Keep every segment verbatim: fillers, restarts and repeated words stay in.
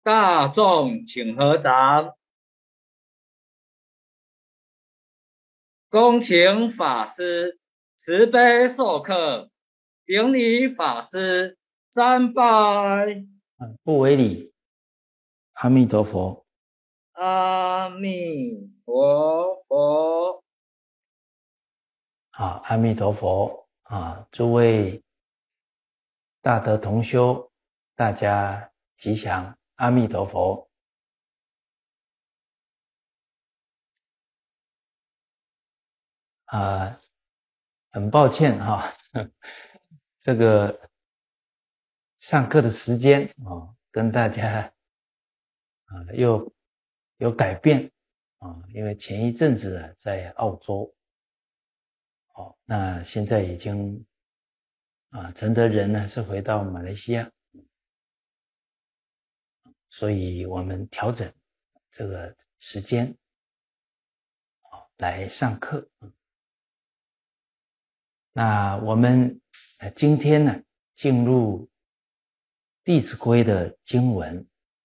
大众请合掌，恭请法师慈悲授课，顶礼法师，三拜。 不为礼。阿弥陀佛。 阿弥陀佛。 好，阿弥陀佛啊！诸位大德同修，大家吉祥，阿弥陀佛。啊，很抱歉哈，这个上课的时间啊，跟大家啊又有改变啊，因为前一阵子啊在澳洲，哦，那现在已经啊陈德仁呢是回到马来西亚，所以我们调整这个时间来上课。那我们今天呢进入《弟子规》的经文。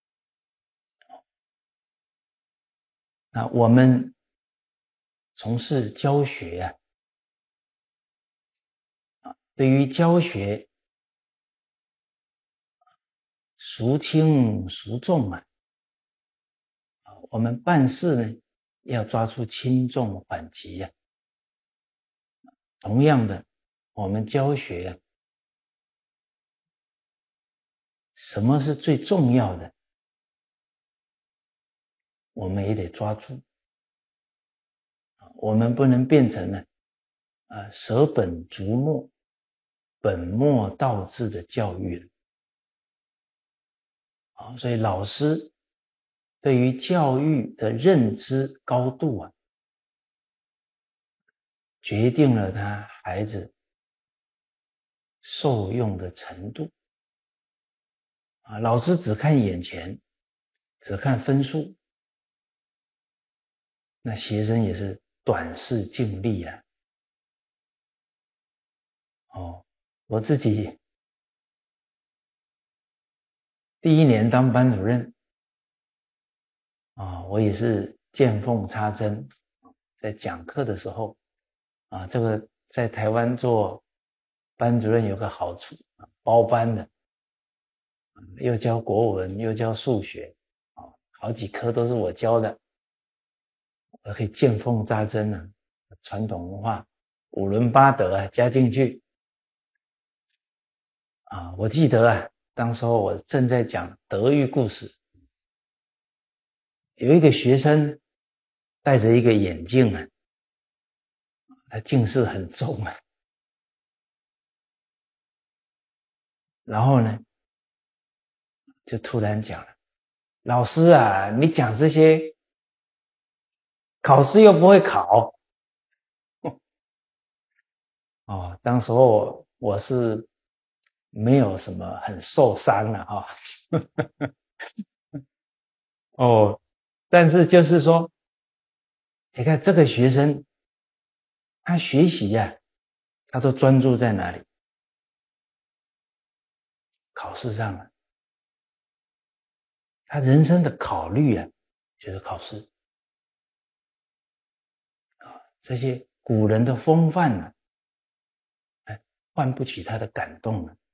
那我们从事教学啊，对于教学孰轻孰重啊，我们办事呢要抓住轻重缓急啊。同样的，我们教学啊，什么是最重要的，我们也得抓住。我们不能变成呢啊舍本逐末、本末倒置的教育了。啊，所以老师对于教育的认知高度啊，决定了他孩子受用的程度。啊，老师只看眼前，只看分数，那学生也是短视近利啊。哦，我自己第一年当班主任啊，我也是见缝插针，在讲课的时候啊，这个在台湾做班主任有个好处，包班的，又教国文又教数学啊，好几科都是我教的，我可以见缝插针啊，传统文化五伦八德啊加进去啊。我记得啊，当时候我正在讲德育故事，有一个学生戴着一个眼镜啊，他近视很重啊，然后呢就突然讲了，老师啊，你讲这些考试又不会考。哦，当时候我是没有什么很受伤了啊。哦，但是就是说，你看这个学生，他学习啊，他都专注在哪里？考试上了。他人生的考虑啊，就是考试。啊，这些古人的风范呢、啊，哎，唤不起他的感动了。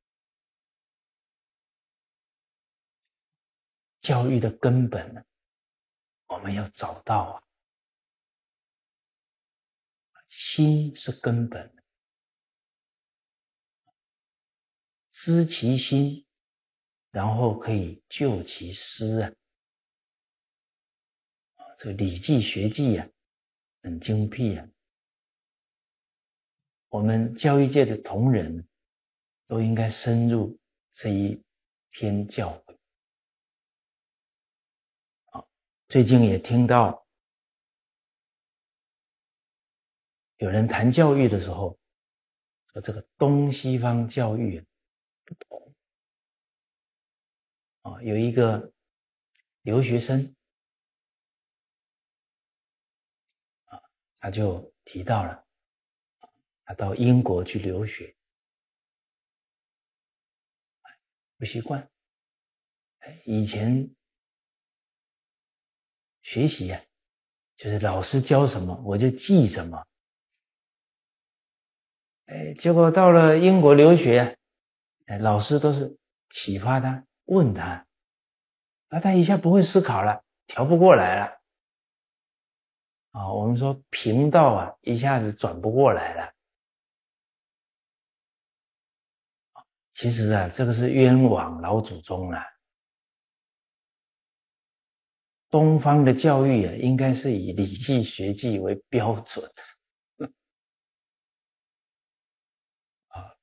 教育的根本呢，我们要找到啊，心是根本，知其心，然后可以救其失啊。这个《礼记》学记啊，很精辟啊。我们教育界的同仁都应该深入这一篇教诲。啊，最近也听到有人谈教育的时候，说这个东西方教育不同。啊，有一个留学生啊，他就提到了，他到英国去留学，不习惯。以前学习啊，就是老师教什么我就记什么。哎，结果到了英国留学啊，哎，老师都是启发他，问他，啊，他一下不会思考了，调不过来了。啊，我们说频道啊，一下子转不过来了。其实啊，这个是冤枉老祖宗啊。东方的教育啊，应该是以礼记学记为标准。啊，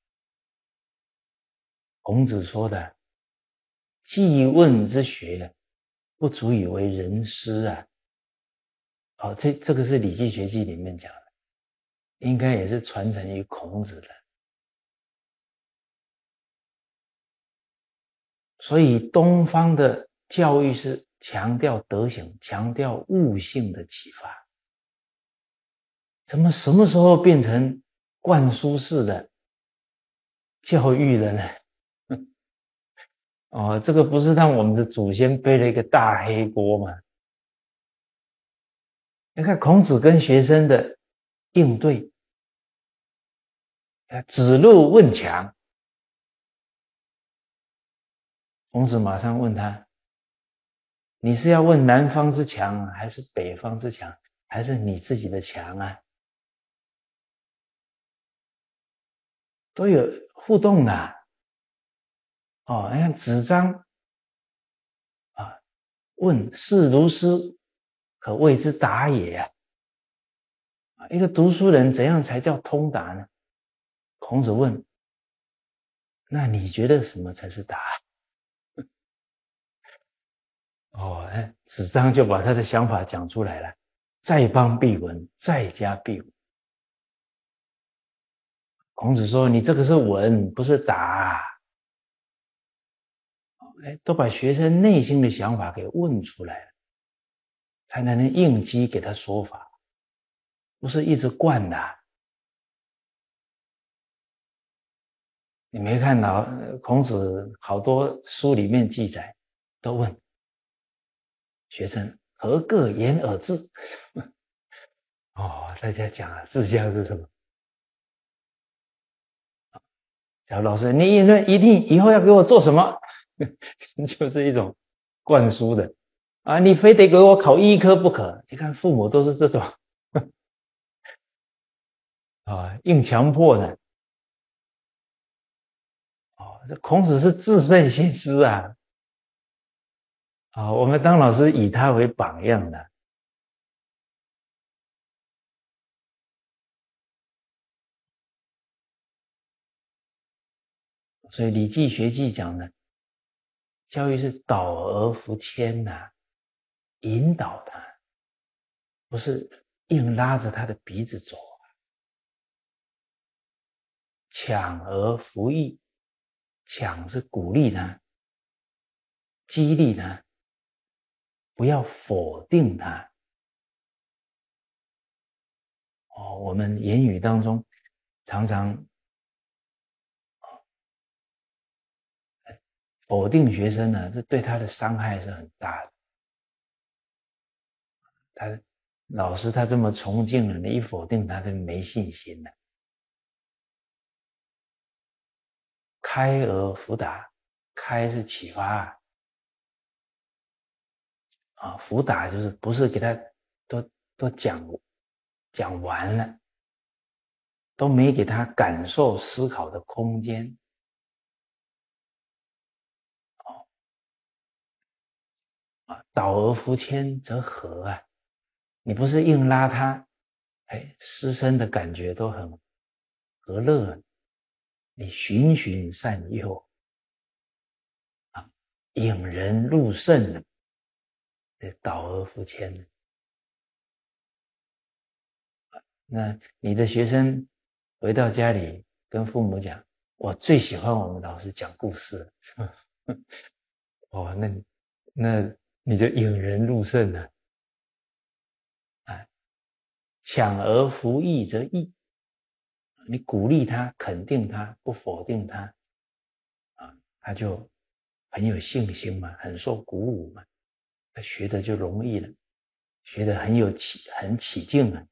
孔子说的“记问之学，不足以为人师”啊。哦，这这个是《礼记学记》里面讲的，应该也是传承于孔子的。所以东方的教育是强调德行，强调悟性的启发。怎么什么时候变成灌输式的教育了呢？哦，这个不是让我们的祖先背了一个大黑锅吗？你看孔子跟学生的应对，指路问强，孔子马上问他，你是要问南方之强还是北方之强，还是你自己的强啊？都有互动的。哦，你看子张啊，问士如师，可谓之达也啊。一个读书人怎样才叫通达呢？孔子问，那你觉得什么才是达？哦，子张就把他的想法讲出来了，在邦必闻，在家必闻。孔子说，你这个是闻，不是达。都把学生内心的想法给问出来了，才能应激给他说法，不是一直灌的。你没看到孔子好多书里面记载，都问学生何各言而志？哦，大家讲啊，志向是什么？小老师，你议论一定以后要给我做什么？就是一种灌输的啊，你非得给我考医科不可。你看父母都是这种啊，硬强迫的。哦，这孔子是至圣先师啊！啊，我们当老师以他为榜样的。所以《礼记学记》讲的，教育是导而弗牵呐、啊，引导他，不是硬拉着他的鼻子走啊。强而弗益，强是鼓励他，激励他，不要否定他。哦，我们言语当中常常否定学生呢，这对他的伤害是很大的。他老师他这么崇敬了，你一否定他，就没信心了。开而弗达，开是启发啊，啊，弗达就是不是给他都都讲讲完了，都没给他感受思考的空间。啊，导而弗牵则和啊，你不是硬拉他，哎，师生的感觉都很和乐，你循循善诱啊，引人入胜了，导而弗牵。那你的学生回到家里跟父母讲，我最喜欢我们老师讲故事了。哦，那那你就引人入胜了。啊，强而弗益则益，你鼓励他，肯定他，不否定他，啊，他就很有信心嘛，很受鼓舞嘛，他学的就容易了。 学得很有起很起劲啊，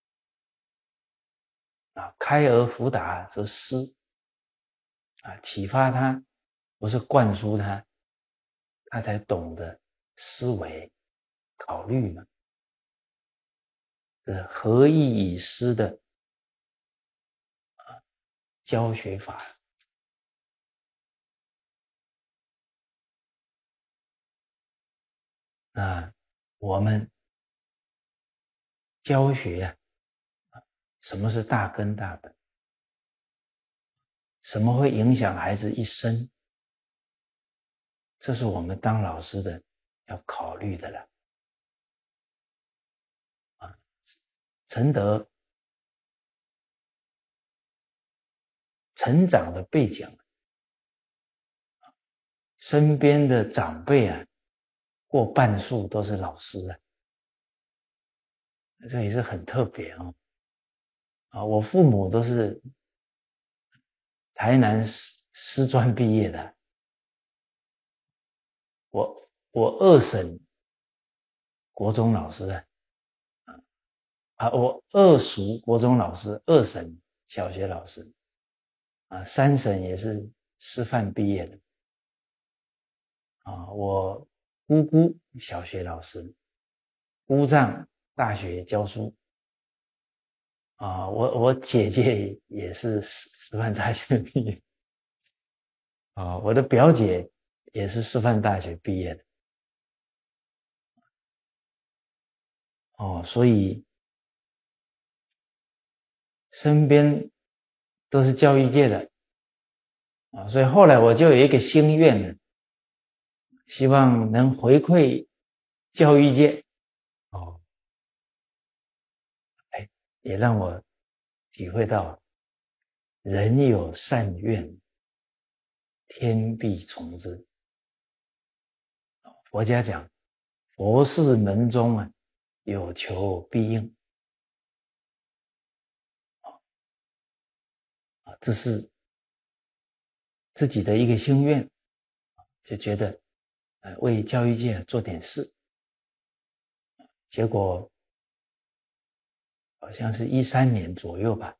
啊，开而弗达则思啊，启发他，不是灌输他，他才懂得思维考虑嘛。这是合意以思的啊教学法。那我们教学啊，什么是大根大本？什么会影响孩子一生？这是我们当老师的要考虑的了。啊，承德成长的背景，身边的长辈啊，过半数都是老师啊，这也是很特别哦。啊，我父母都是台南师师专毕业的，我我二婶国中老师啊，啊，我二叔国中老师，二婶小学老师，啊，三婶也是师范毕业的，啊，我姑姑小学老师，姑丈大学教书，啊，我我姐姐也是师师范大学毕业，啊，我的表姐也是师范大学毕业的，哦，所以身边都是教育界的，啊，所以后来我就有一个心愿呢，希望能回馈教育界，哦，哎，也让我体会到人有善愿，天必从之。佛家讲，佛事门中啊，有求必应。啊，这是自己的一个心愿，就觉得呃为教育界做点事。结果好像是一三年左右吧，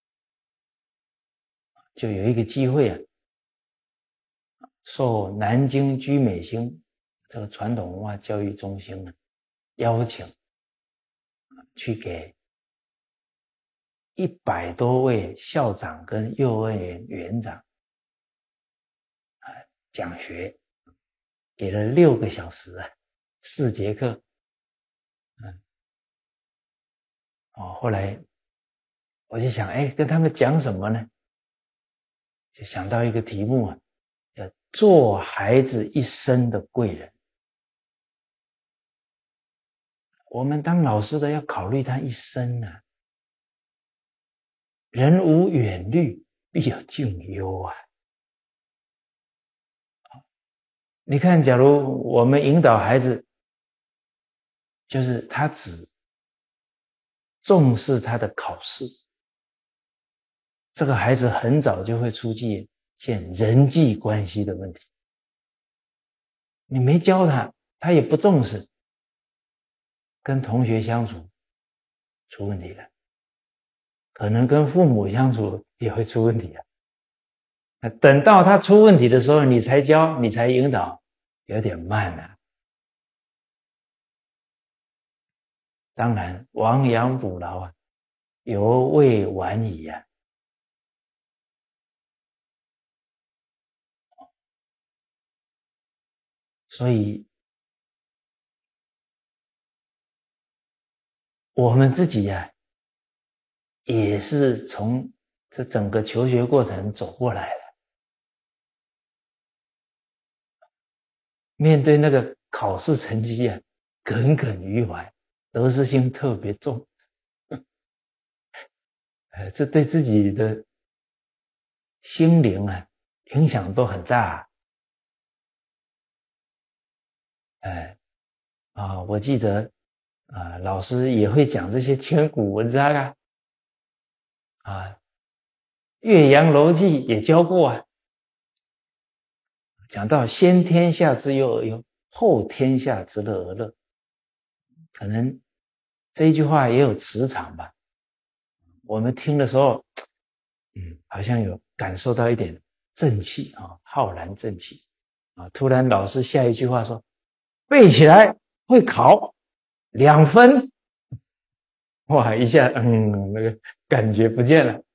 就有一个机会啊，受南京居美兴这个传统文化教育中心呢邀请，去给一百多位校长跟幼儿园园长啊讲学，给了六个小时啊，四节课。嗯，哦，后来我就想，哎，跟他们讲什么呢？就想到一个题目啊，叫做孩子一生的贵人。我们当老师的要考虑他一生啊，人无远虑，必有近忧啊。你看，假如我们引导孩子，就是他只重视他的考试，这个孩子很早就会出现人际关系的问题。你没教他，他也不重视，跟同学相处出问题了，可能跟父母相处也会出问题了。等到他出问题的时候，你才教，你才引导，有点慢啊。当然，亡羊补牢啊，犹未晚矣啊。所以，我们自己呀、啊，也是从这整个求学过程走过来了。面对那个考试成绩啊，耿耿于怀，得失心特别重，呃，这对自己的心灵啊影响都很大。哎，啊，我记得啊，老师也会讲这些千古文章啊，啊，《岳阳楼记》也教过啊，讲到先天下之忧而忧，后天下之乐而乐。可能这一句话也有磁场吧？我们听的时候，嗯，好像有感受到一点正气啊，浩然正气啊。突然老师下一句话说：“背起来会考两分。”哇，一下，嗯，那个感觉不见了。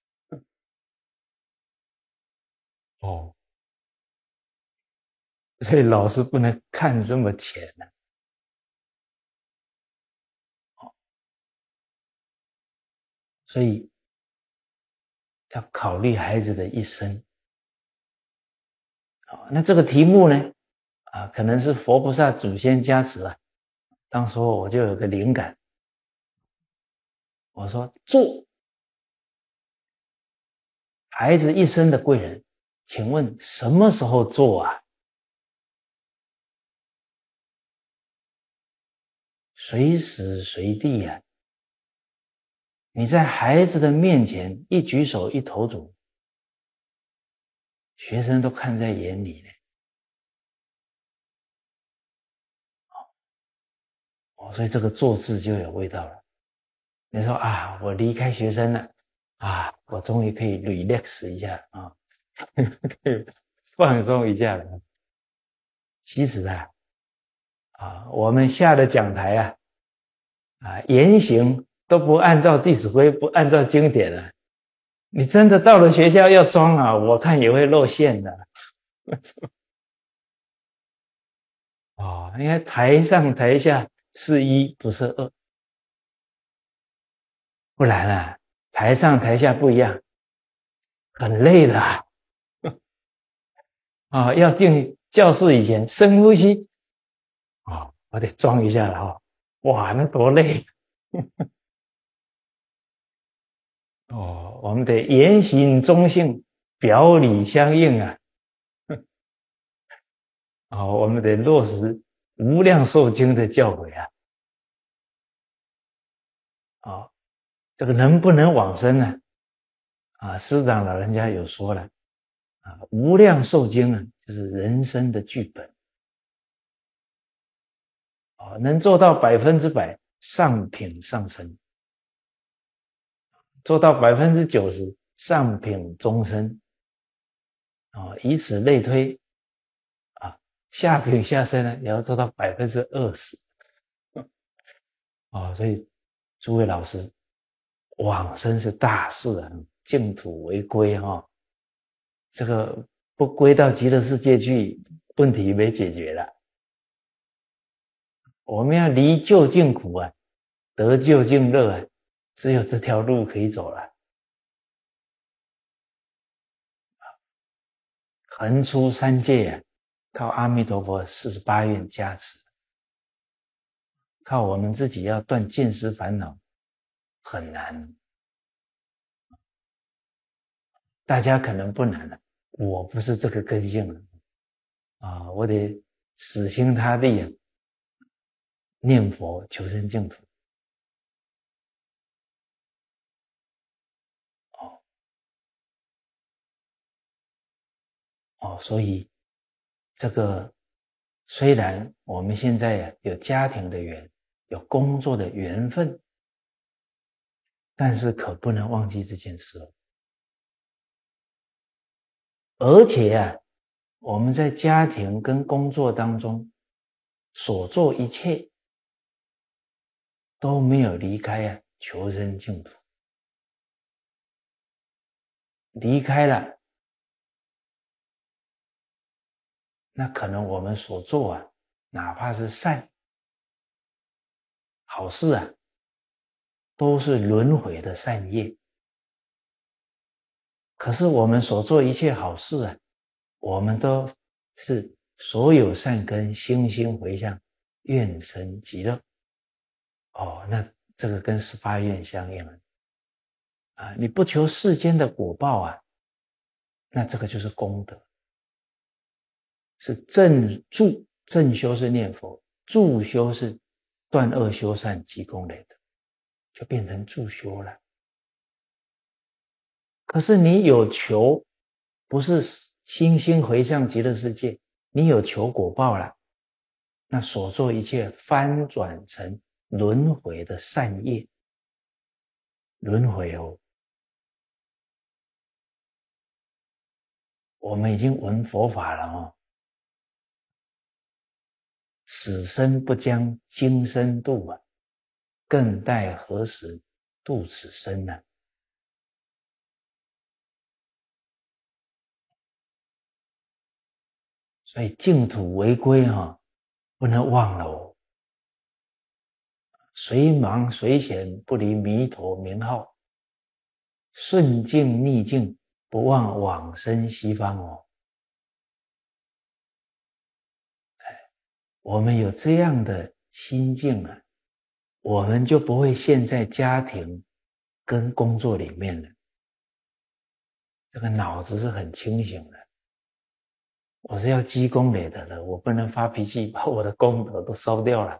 哦，所以老师不能看这么浅呢、啊。所以要考虑孩子的一生。啊，那这个题目呢，啊，可能是佛菩萨祖先加持啊。当时我就有个灵感，我说做孩子一生的贵人，请问什么时候做啊？随时随地啊，你在孩子的面前一举手一投足，学生都看在眼里呢。哦，所以这个做字就有味道了。你说啊，我离开学生了啊，我终于可以 relax 一下啊，可以放松一下了。其实啊，啊，我们下的讲台啊，啊，言行都不按照弟子规，不按照经典了。你真的到了学校要装啊，我看也会露馅的。哦，因为台上台下是一，不是二，不然啊，台上台下不一样，很累的啊。啊，要进教室以前深呼吸啊、哦，我得装一下了哈、哦。哇，那多累哦！我们得言行中性，表里相应啊。啊、哦，我们得落实无量寿经的教诲啊。啊、哦，这个能不能往生呢？啊，师长老人家有说了啊，无量寿经啊，就是人生的剧本。啊、哦，能做到百分之百上品上生。做到百分之九十上品终身，啊，以此类推，啊，下品下生呢也要做到百分之二十，啊，所以诸位老师，往生是大事啊，净土为归哈、哦，这个不归到极乐世界去，问题没解决了。我们要离究竟苦啊，得究竟乐啊，只有这条路可以走了。横出三界啊，靠阿弥陀佛四十八愿加持，靠我们自己要断见思烦恼很难。大家可能不难了，我不是这个根性了啊，我得死心塌地啊，念佛求生净土。哦哦，所以这个虽然我们现在呀、啊、有家庭的缘，有工作的缘分，但是可不能忘记这件事哦。而且啊，我们在家庭跟工作当中所做一切都没有离开啊求生净土。离开了，那可能我们所做啊，哪怕是善好事啊，都是轮回的善业。可是我们所做一切好事啊，我们都是所有善根心心回向，愿生极乐。哦，那这个跟十八愿相应了啊！你不求世间的果报啊，那这个就是功德，是正助正修是念佛，助修是断恶修善积功累德，就变成助修了。可是你有求，不是心心回向极乐世界，你有求果报了，那所做一切翻转成轮回的善业，轮回哦。我们已经闻佛法了哦，此生不将今生度啊，更待何时度此生呢？所以净土为归哈、哦，不能忘了哦。随忙随闲不离弥陀名号，顺境逆境不忘往生西方哦。我们有这样的心境啊，我们就不会陷在家庭跟工作里面了。这个脑子是很清醒的。我是要积功累德的，我不能发脾气把我的功德都烧掉了。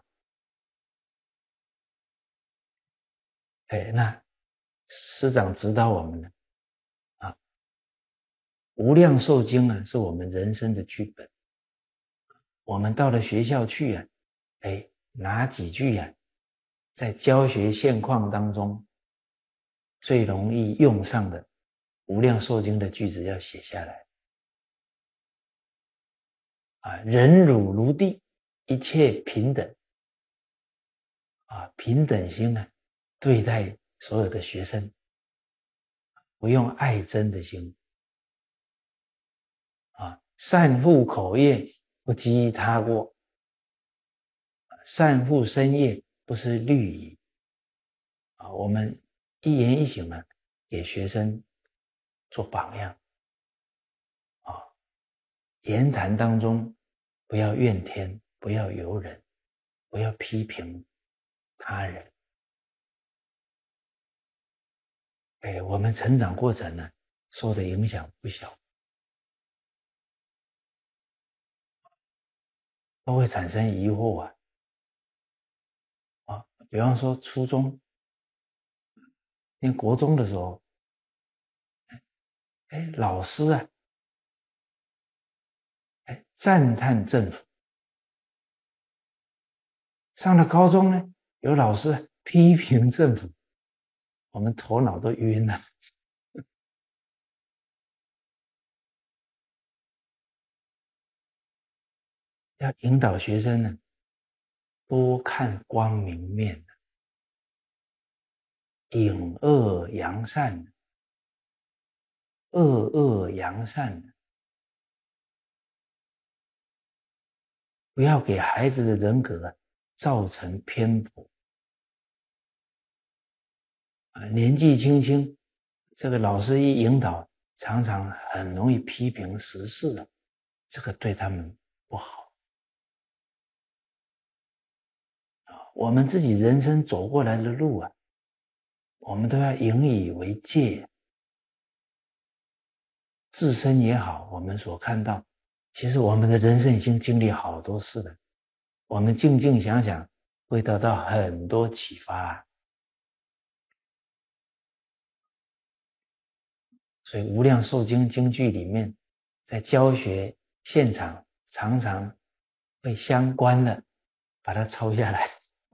哎，那师长指导我们呢，啊，无量寿经啊，是我们人生的剧本。我们到了学校去啊，哎，哪几句啊，在教学现况当中最容易用上的无量寿经的句子要写下来。啊，忍辱如地，一切平等。啊，平等心呢，对待所有的学生，不用爱憎的心。啊，善护口业，不积他过。善护身业，不是虑矣。啊，我们一言一行呢，给学生做榜样。啊，言谈当中不要怨天，不要尤人，不要批评他人。哎，我们成长过程呢，受的影响不小，都会产生疑惑啊。啊，比方说初中、念国中的时候，哎，老师啊，哎，赞叹政府；上了高中呢，有老师批评政府，我们头脑都晕了。要引导学生呢，多看光明面，隐恶扬善，恶恶扬善，不要给孩子的人格造成偏颇。啊，年纪轻轻，这个老师一引导，常常很容易批评时事了，这个对他们不好。我们自己人生走过来的路啊，我们都要引以为戒。自身也好，我们所看到，其实我们的人生已经经历好多事了，我们静静想想，会得到很多启发啊。所以《无量寿经》经句里面，在教学现场常常会相关的把它抄下来。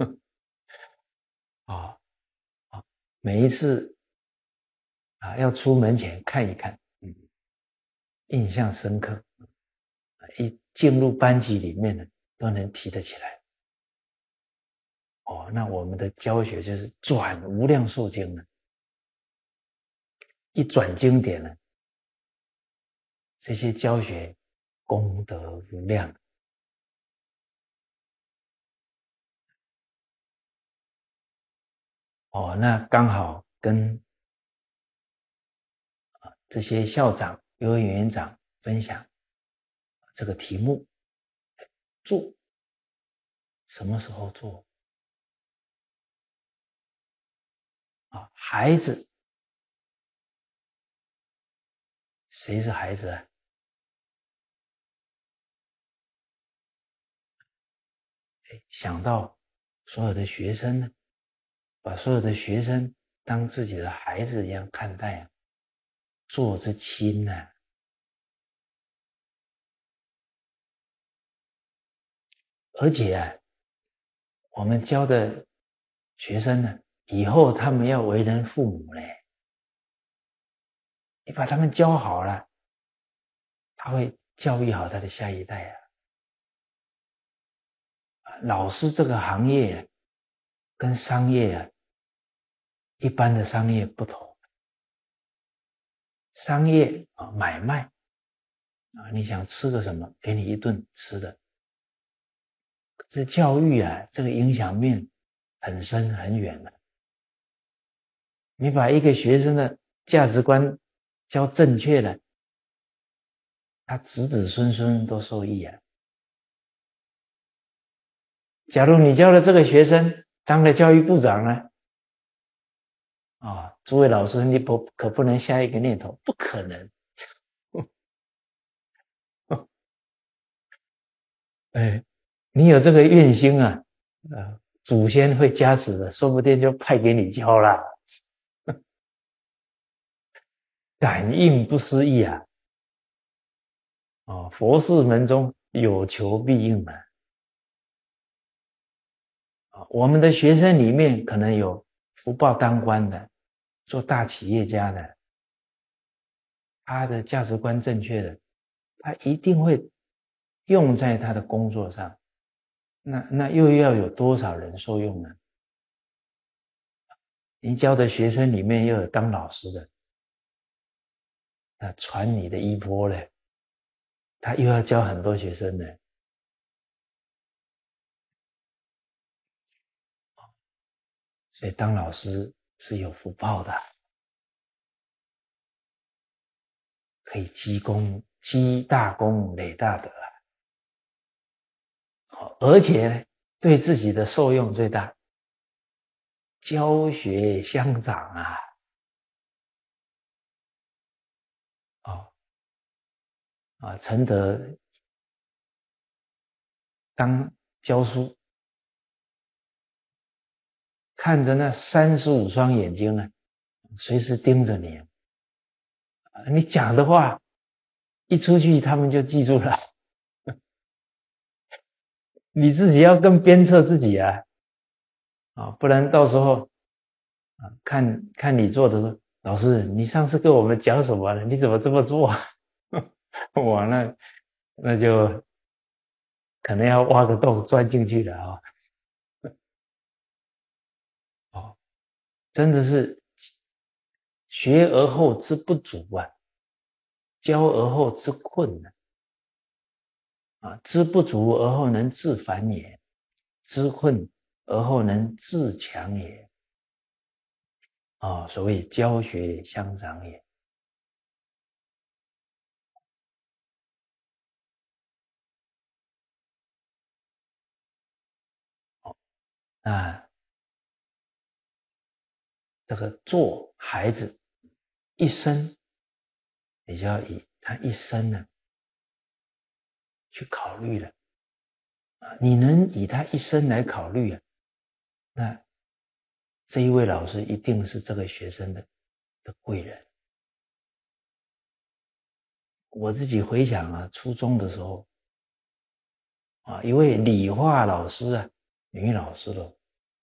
啊啊，每一次啊要出门前看一看，嗯，印象深刻。一进入班级里面呢，都能提得起来。哦，那我们的教学就是转无量寿经了，一转经典了，这些教学功德无量。哦，那刚好跟这些校长、幼儿园园长分享这个题目，做什么时候做？啊，孩子，谁是孩子啊？想到所有的学生呢，把所有的学生当自己的孩子一样看待啊，做之亲呢、啊。而且啊，我们教的学生呢，以后他们要为人父母嘞，你把他们教好了，他会教育好他的下一代啊。老师这个行业啊，跟商业啊，一般的商业不同。商业啊，买卖啊，你想吃个什么，给你一顿吃的。可是教育啊，这个影响面很深很远的。你把一个学生的价值观教正确了，他子子孙孙都受益啊。假如你教了这个学生当了教育部长呢？啊，诸位老师，你不可不能下一个念头，不可能。哎，你有这个愿心啊，呃，祖先会加持的，说不定就派给你教了。感应不思议啊！哦，佛事门中有求必应啊！啊，我们的学生里面可能有福报当官的，做大企业家的，他的价值观正确的，他一定会用在他的工作上。那那又要有多少人受用呢？你教的学生里面又有当老师的，那传你的衣钵嘞，他又要教很多学生呢。所以当老师是有福报的，可以积功、积大功、累大德啊！而且对自己的受用最大，教学相长啊！哦啊，承德当教书，看着那三十五双眼睛啊，随时盯着你。你讲的话一出去，他们就记住了。你自己要更鞭策自己啊，啊，不然到时候啊，看看你做的时候，老师，你上次跟我们讲什么了？你怎么这么做？哇，那那就可能要挖个洞钻进去了啊！哦，真的是学而后知不足啊，教而后知困啊。啊，知不足而后能自反也，知困而后能自强也。啊，所谓教学相长也。那这个做孩子一生，你就要以他一生呢去考虑了。啊，你能以他一生来考虑啊，那这一位老师一定是这个学生的的贵人。我自己回想啊，初中的时候啊，一位理化老师啊，女老师了，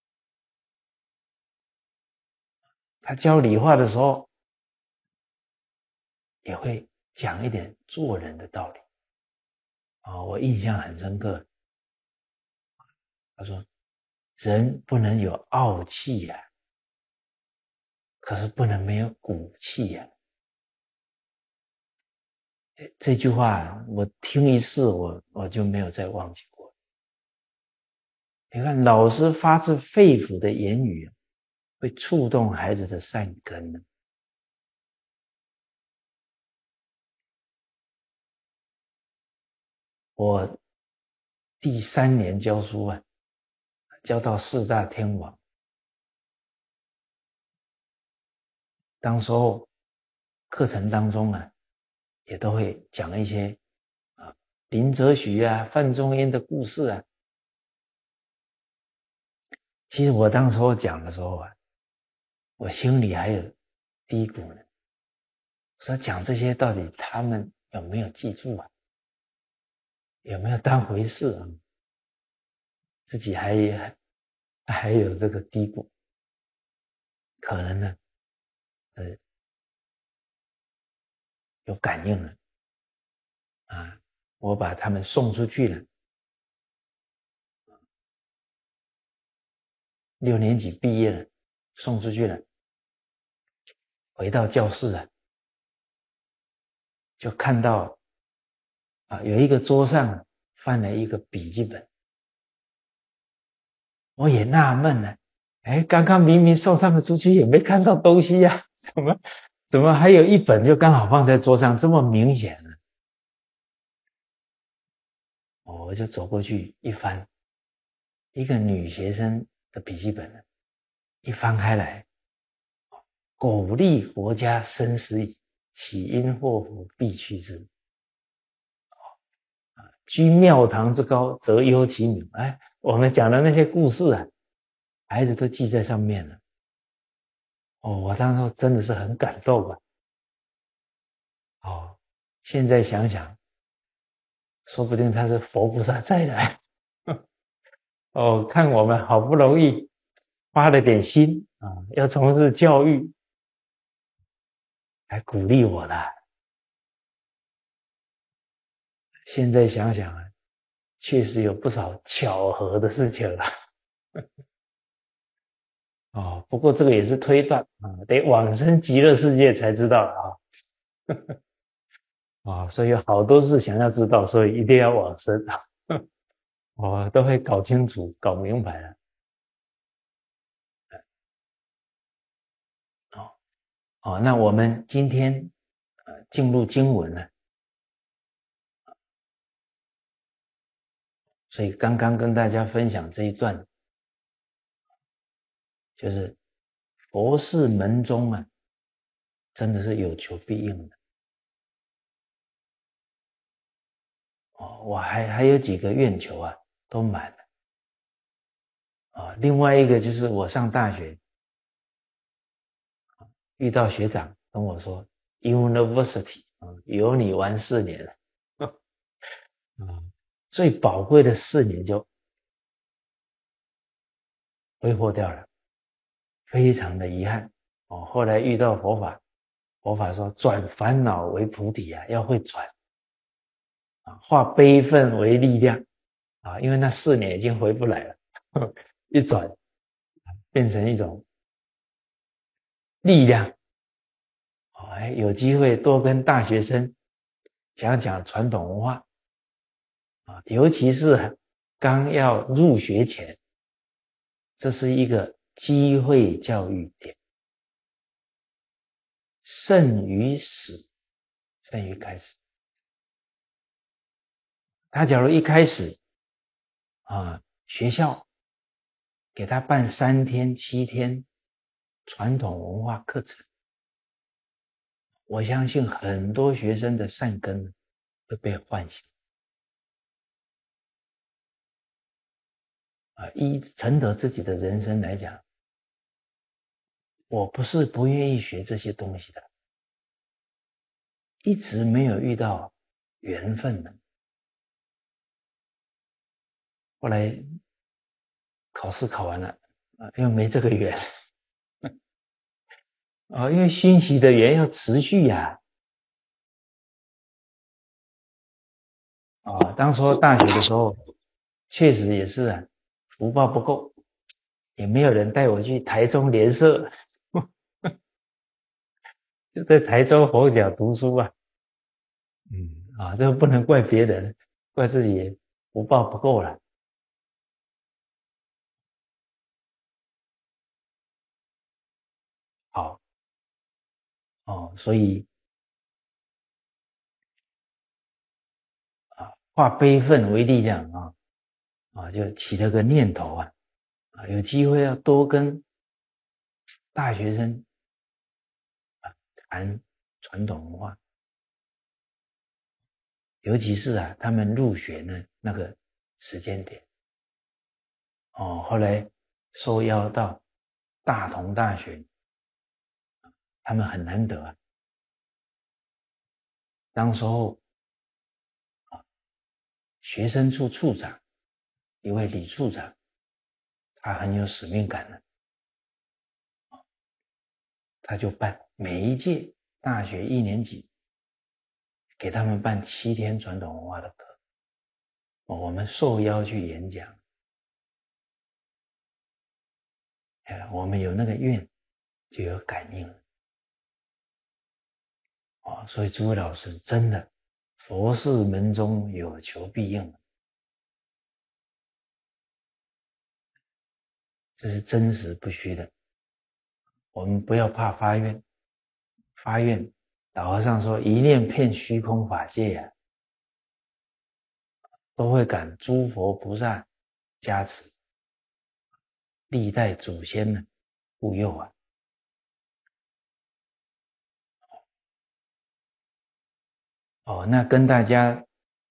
她教理化的时候，也会讲一点做人的道理啊，我印象很深刻。她说，人不能有傲气呀、啊，可是不能没有骨气呀、啊。这句话我听一次，我我就没有再忘记过。你看，老师发自肺腑的言语，会触动孩子的善根。我第三年教书啊，教到四大天王，当时候课程当中啊，也都会讲一些啊林则徐啊、范仲淹的故事啊。其实我当时候讲的时候啊，我心里还有嘀咕呢，说讲这些到底他们有没有记住啊？有没有当回事啊？自己还还有这个低谷，可能呢，呃，有感应了啊，我把他们送出去了，六年级毕业了，送出去了，回到教室了，就看到啊，有一个桌上放了一个笔记本，我也纳闷了，哎，刚刚明明送他们出去也没看到东西呀、啊，怎么怎么还有一本就刚好放在桌上，这么明显呢？我就走过去一翻，一个女学生的笔记本，一翻开来，苟利国家生死以，岂因祸福避趋之。居庙堂之高，则忧其民。哎，我们讲的那些故事啊，孩子都记在上面了。哦，我当时真的是很感动啊。哦，现在想想，说不定他是佛菩萨再来。哦，看我们好不容易花了点心啊，要从事教育，来鼓励我了。现在想想啊，确实有不少巧合的事情了。哦，不过这个也是推断啊，得往生极乐世界才知道啊。啊，所以有好多事想要知道，所以一定要往生。我都会搞清楚、搞明白了。哦，好，那我们今天呃进入经文了。所以刚刚跟大家分享这一段，就是佛事门中啊，真的是有求必应的。哦，我还还有几个愿求啊，都满了。啊，另外一个就是我上大学遇到学长跟我说 ，University 啊，有你玩四年了。啊，最宝贵的四年就挥霍掉了，非常的遗憾。哦，后来遇到佛法，佛法说转烦恼为菩提啊，要会转啊，化悲愤为力量啊，因为那四年已经回不来了，一转变成一种力量。哎，有机会多跟大学生讲讲传统文化啊，尤其是刚要入学前，这是一个机会教育点，胜于始，胜于开始。他假如一开始啊，学校给他办三天、七天传统文化课程，我相信很多学生的善根会被唤醒。啊，依承德自己的人生来讲，我不是不愿意学这些东西的，一直没有遇到缘分的。后来考试考完了，啊，又没这个缘。啊，因为熏习的缘要持续呀。啊，当初大学的时候，确实也是啊，福报不够，也没有人带我去台中联社，就在台中佛甲读书啊。嗯，啊，这不能怪别人，怪自己福报不够了。好，哦，所以啊，化悲愤为力量啊，啊，就起了个念头啊，啊，有机会要多跟大学生啊谈传统文化，尤其是啊，他们入学呢那个时间点。哦，后来受邀到大同大学，他们很难得啊。当时候啊，学生处处长一位李处长他很有使命感的，他就办每一届大学一年级，给他们办七天传统文化的课，我们受邀去演讲，我们有那个愿，就有感应。哦，所以诸位老师真的，佛事门中有求必应，这是真实不虚的。我们不要怕发愿，发愿，老和尚说一念骗虚空法界啊，都会感诸佛菩萨加持，历代祖先呢护佑啊。哦，那跟大家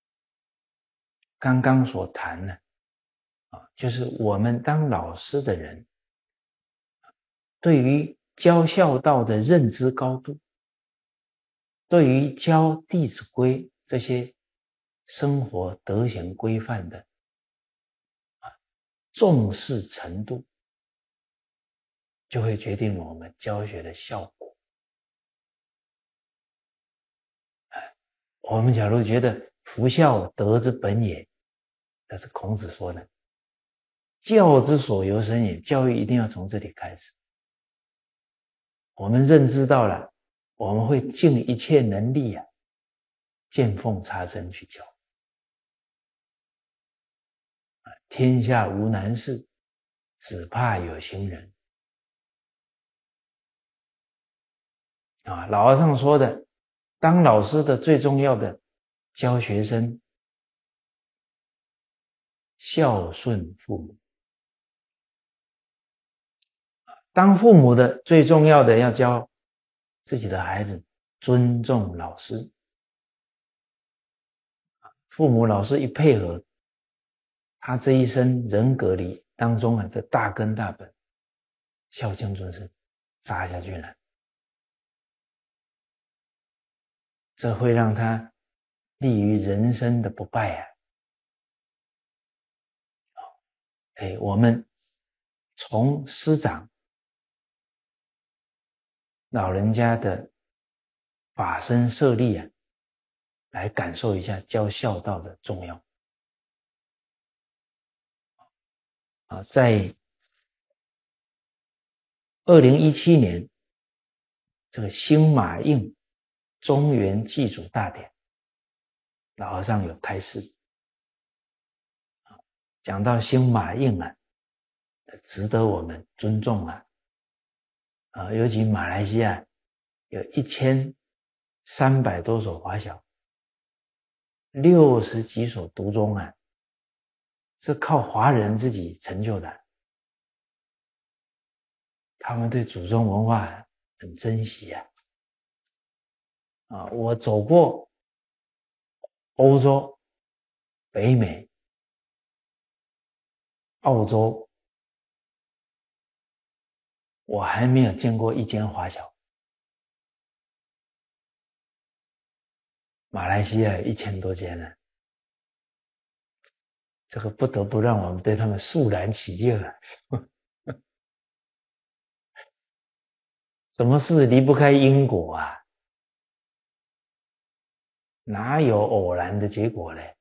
刚刚所谈的啊，就是我们当老师的人，对于教孝道的认知高度，对于教《弟子规》这些生活德行规范的啊重视程度，就会决定我们教学的效果。我们假如觉得夫孝德之本也，这是孔子说的，教之所由生也，教育一定要从这里开始。我们认知到了，我们会尽一切能力啊，见缝插针去教。天下无难事，只怕有心人。啊，老和尚说的，当老师的最重要的教学生，孝顺父母。当父母的最重要的要教自己的孩子尊重老师。父母老师一配合，他这一生人格里当中啊的大根大本，孝敬尊师扎下去了，这会让他立于人生的不败啊！哎，我们从师长老人家的法身舍利啊，来感受一下教孝道的重要。啊，在二零一七年，这个新马印中原祭祖大典，老和尚有开示，讲到新马印啊，值得我们尊重啊。啊，尤其马来西亚有一千三百多所华小，六十几所独中啊，是靠华人自己成就的。他们对祖宗文化很珍惜啊。啊，我走过欧洲、北美、澳洲，我还没有见过一间华小。马来西亚有一千多间呢，这个不得不让我们对他们肃然起敬啊。什么事离不开因果啊？哪有偶然的结果呢？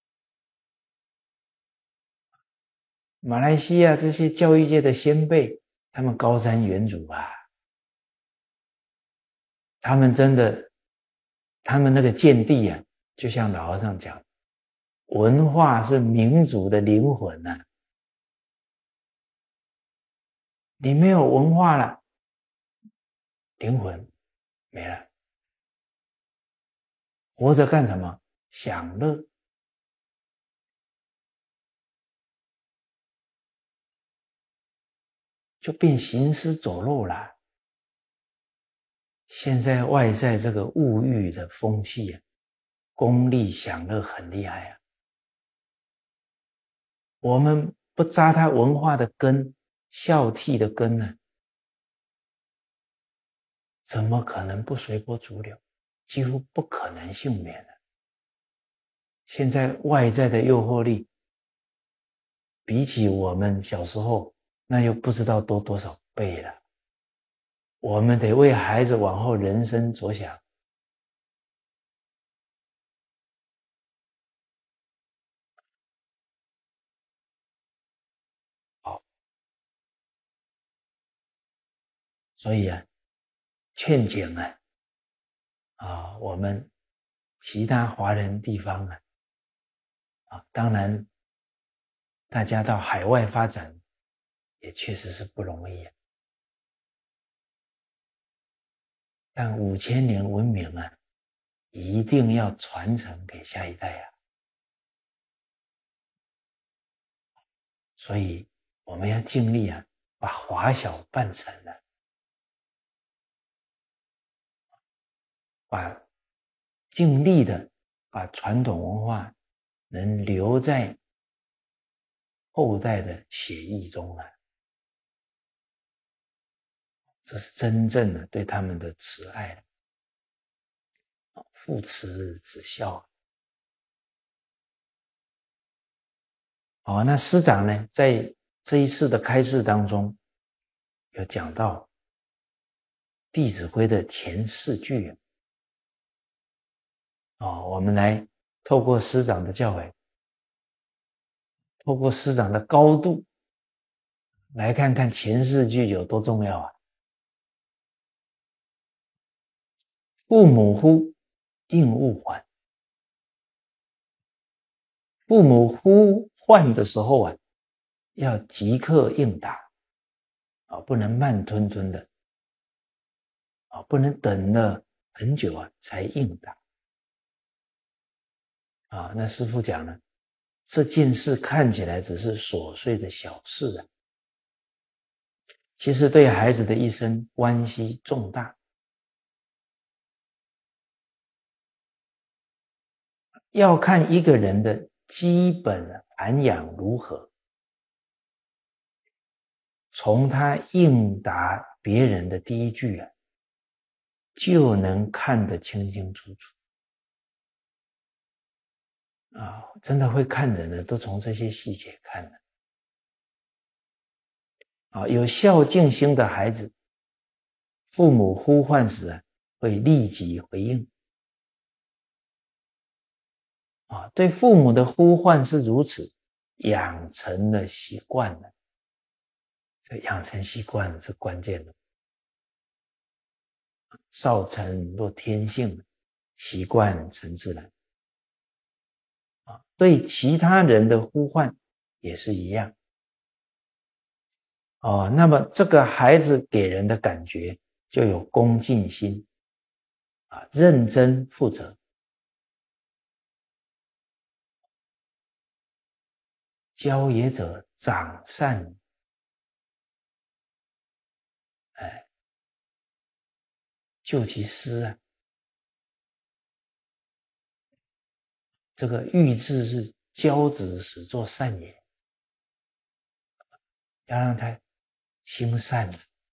马来西亚这些教育界的先辈，他们高瞻远瞩啊，他们真的，他们那个见地啊，就像老和尚讲，文化是民族的灵魂啊。你没有文化了，灵魂没了。活着干什么？享乐。就变行尸走肉了。现在外在这个物欲的风气啊，功利享乐很厉害啊。我们不扎他文化的根，孝悌的根呢，怎么可能不随波逐流？几乎不可能幸免的。现在外在的诱惑力，比起我们小时候那又不知道多多少倍了。我们得为孩子往后人生着想。好，所以啊，劝解啊，啊，我们其他华人地方啊，啊，当然大家到海外发展也确实是不容易啊。但五千年文明啊，一定要传承给下一代啊。所以我们要尽力啊，把华小办成了，把尽力的把传统文化能留在后代的血液中啊，这是真正的对他们的慈爱，父慈子孝。好，那师长呢，在这一次的开示当中，有讲到《弟子规》的前四句啊，我们来透过师长的教诲，透过师长的高度，来看看前四句有多重要啊！父母呼，应勿缓。父母呼唤的时候啊，要即刻应答啊，不能慢吞吞的啊，不能等了很久啊才应答啊。那师父讲呢，这件事看起来只是琐碎的小事啊，其实对孩子的一生关系重大。要看一个人的基本涵养如何，从他应答别人的第一句啊，就能看得清清楚楚啊！真的会看人的，都从这些细节看的啊。有孝敬心的孩子，父母呼唤时啊，会立即回应啊。对父母的呼唤是如此，养成了习惯了。这养成习惯是关键的。少成若天性，习惯成自然。啊，对其他人的呼唤也是一样。哦，那么这个孩子给人的感觉就有恭敬心，啊，认真负责。教也者，长善。哎，救其师啊。这个育字是教子始作善也，要让他心善。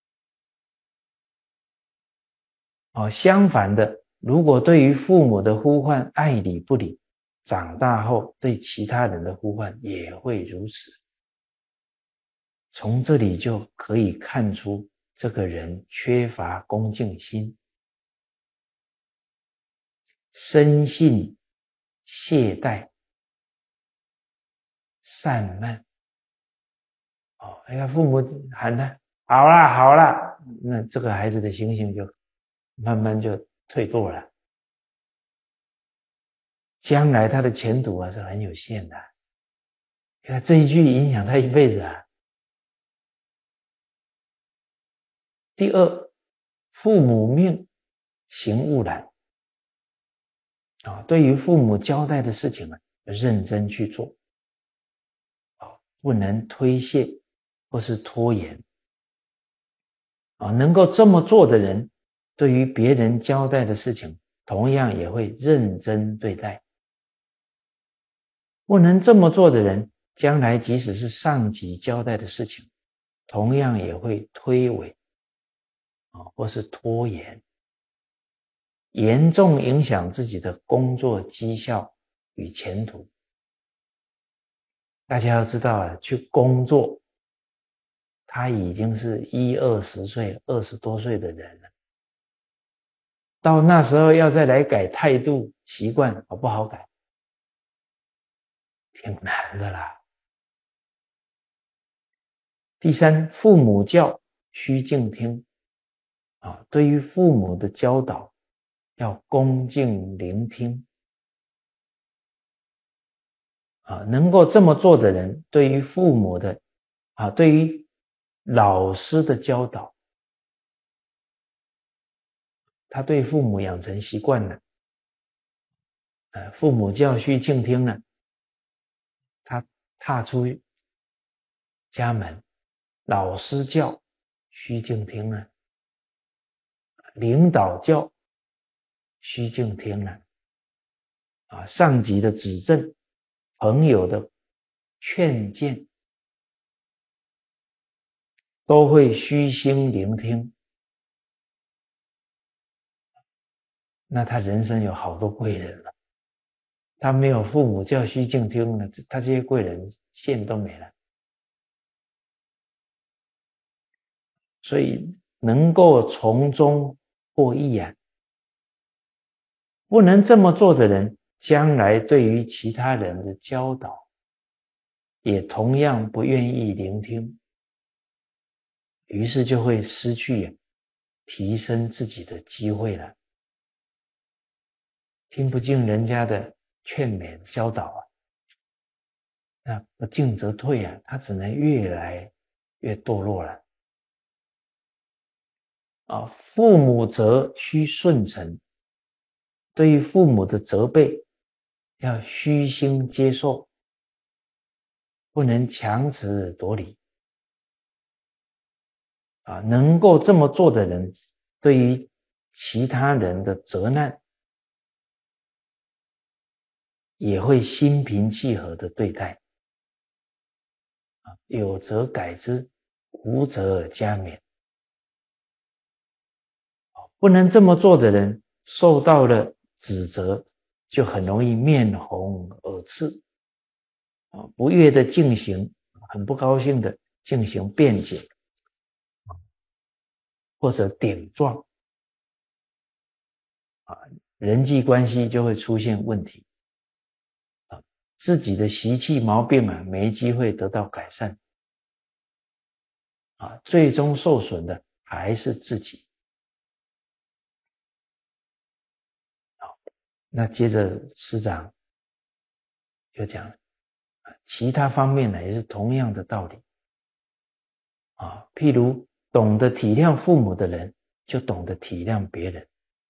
哦，相反的，如果对于父母的呼唤爱理不理，长大后对其他人的呼唤也会如此。从这里就可以看出这个人缺乏恭敬心，生性懈怠、散漫。哦，哎呀，父母喊他好啦好啦，那这个孩子的心性就慢慢就退堕了，将来他的前途啊是很有限的。你看这一句影响他一辈子啊。第二，父母命，行勿懒。啊，对于父母交代的事情啊，要认真去做，啊，不能推卸或是拖延。啊，能够这么做的人，对于别人交代的事情，同样也会认真对待。不能这么做的人，将来即使是上级交代的事情，同样也会推诿，啊，或是拖延，严重影响自己的工作绩效与前途。大家要知道啊，去工作， 他已经是一二十岁、二十多岁的人了，到那时候要再来改态度、习惯，好不好改？挺难的啦。第三，父母教须敬听啊，对于父母的教导要恭敬聆听啊，能够这么做的人，对于父母的啊，对于老师的教导，他对父母养成习惯了，呃，父母教须敬听了，他踏出家门，老师教须敬听了，领导教须敬听了，啊，上级的指正，朋友的劝谏，都会虚心聆听。那他人生有好多贵人了，他没有父母教须敬听了，他这些贵人线都没了。所以能够从中获益啊，不能这么做的人，将来对于其他人的教导，也同样不愿意聆听，于是就会失去提升自己的机会了。听不进人家的劝勉教导啊，那不进则退啊，他只能越来越堕落了。啊，父母责须顺承，对于父母的责备，要虚心接受，不能强词夺理。啊，能够这么做的人，对于其他人的责难，也会心平气和的对待。有则改之，无则加勉。不能这么做的人，受到了指责，就很容易面红耳赤，不悦的进行，很不高兴的进行辩解，或者顶撞，人际关系就会出现问题，自己的习气毛病啊，没机会得到改善，啊，最终受损的还是自己。那接着师长又讲了，其他方面呢也是同样的道理啊，譬如懂得体谅父母的人，就懂得体谅别人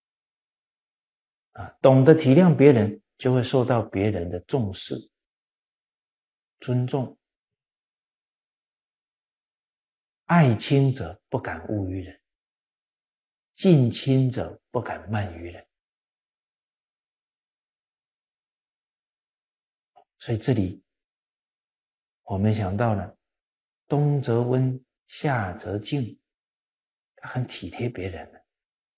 啊，懂得体谅别人，就会受到别人的重视、尊重。爱亲者不敢恶于人，近亲者不敢慢于人。所以这里我们想到了冬则温，夏则静，他很体贴别人的。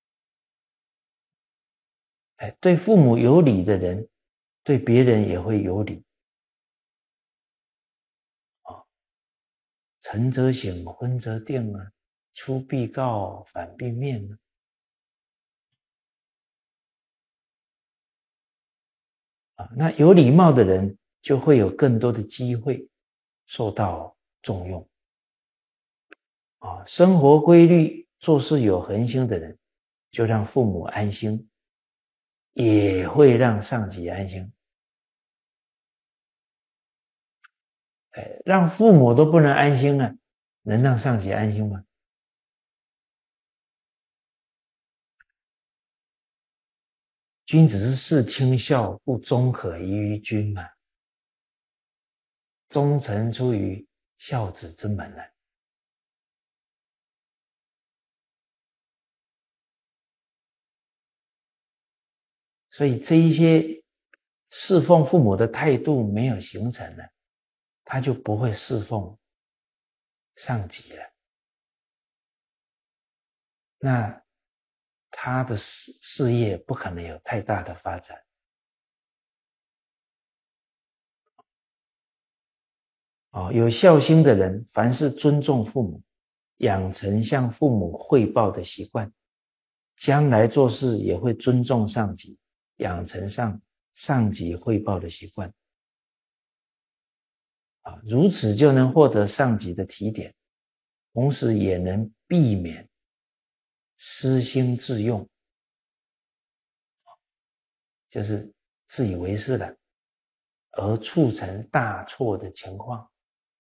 哎，对父母有礼的人，对别人也会有礼。啊，晨则省，昏则定啊，出必告，反必面啊。啊，那有礼貌的人就会有更多的机会受到重用。啊，生活规律、做事有恒心的人，就让父母安心，也会让上级安心。哎，让父母都不能安心了，能让上级安心吗？君子是视亲孝，故忠可移于君嘛。忠臣出于孝子之门啊。所以这一些侍奉父母的态度没有形成了，他就不会侍奉上级了。那他的事事业不可能有太大的发展。哦，有孝心的人，凡是尊重父母， 养成向父母汇报的习惯，将来做事也会尊重上级，养成上上级汇报的习惯。啊，如此就能获得上级的提点，同时也能避免私心自用，就是自以为是的，而促成大错的情况。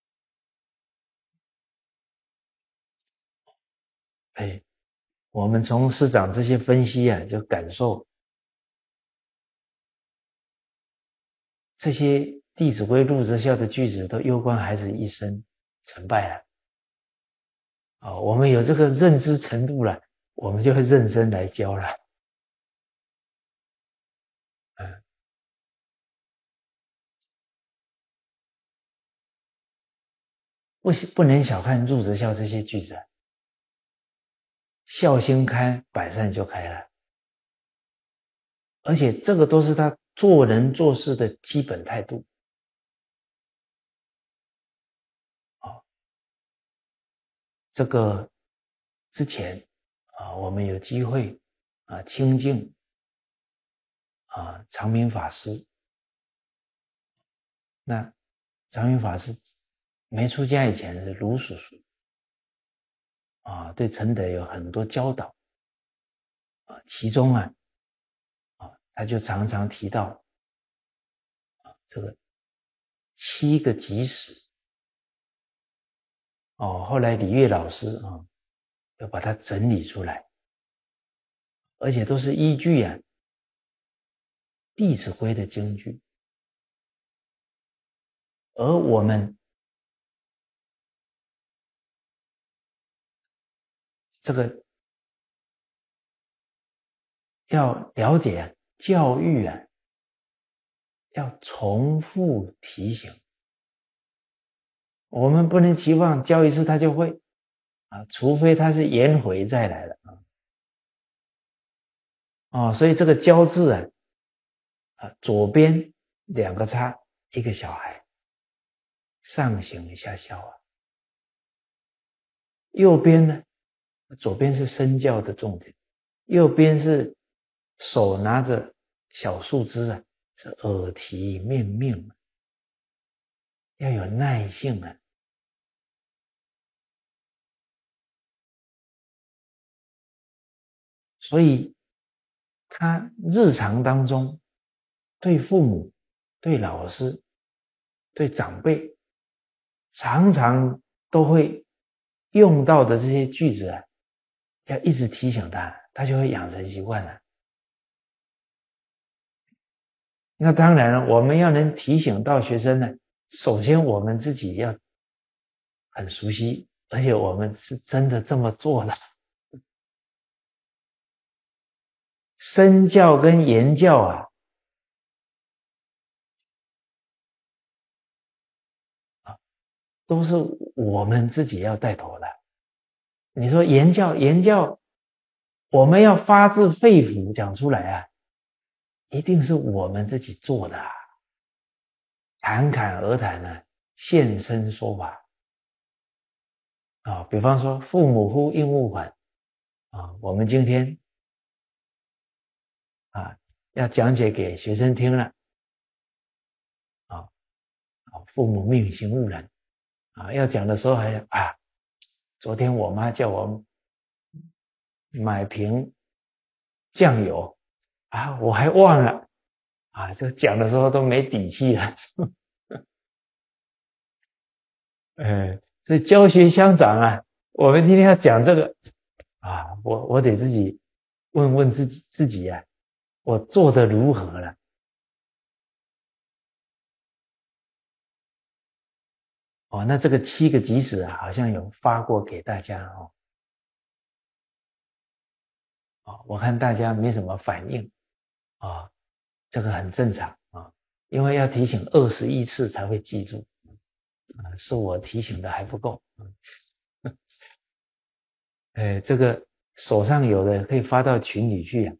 哎，我们从师长这些分析啊，就感受这些《弟子规》入则孝的句子都攸关孩子一生成败了。哦，我们有这个认知程度了，我们就会认真来教了。嗯，不不能小看入则孝这些句子，孝心开，百善就开了。而且这个都是他做人做事的基本态度。哦，这个之前啊，我们有机会啊亲近啊常明法师。那常明法师没出家以前是卢叔叔啊，对承德有很多教导啊，其中啊啊他就常常提到啊这个七个即使哦，后来李岳老师啊要把它整理出来，而且都是依据啊《弟子规》的经句，而我们这个要了解教育啊，要重复提醒，我们不能期望教一次他就会啊，除非他是颜回再来了啊。哦，所以这个教字啊，啊左边两个叉，一个小孩，上行下效啊。右边呢，左边是身教的重点，右边是手拿着小树枝啊，是耳提面命啊，要有耐性啊。所以他日常当中对父母、对老师、对长辈，常常都会用到的这些句子啊，要一直提醒他，他就会养成习惯了。那当然了，我们要能提醒到学生呢，首先我们自己要很熟悉，而且我们是真的这么做了。身教跟言教啊，都是我们自己要带头的。你说言教，言教，我们要发自肺腑讲出来啊，一定是我们自己做的啊，侃侃而谈啊，现身说法啊。比方说，父母呼应勿缓啊，我们今天啊要讲解给学生听了啊，父母命行勿懒啊，要讲的时候还想啊，昨天我妈叫我买瓶酱油啊，我还忘了啊，这讲的时候都没底气了。呃，所以教学相长啊，我们今天要讲这个啊，我我得自己问问自己自己啊，我做的如何了？哦，那这个七个即使啊，好像有发过给大家哦。哦，我看大家没什么反应啊，哦，这个很正常啊，因为要提醒二十一次才会记住啊，是我提醒的还不够。哎，这个手上有的可以发到群里去啊。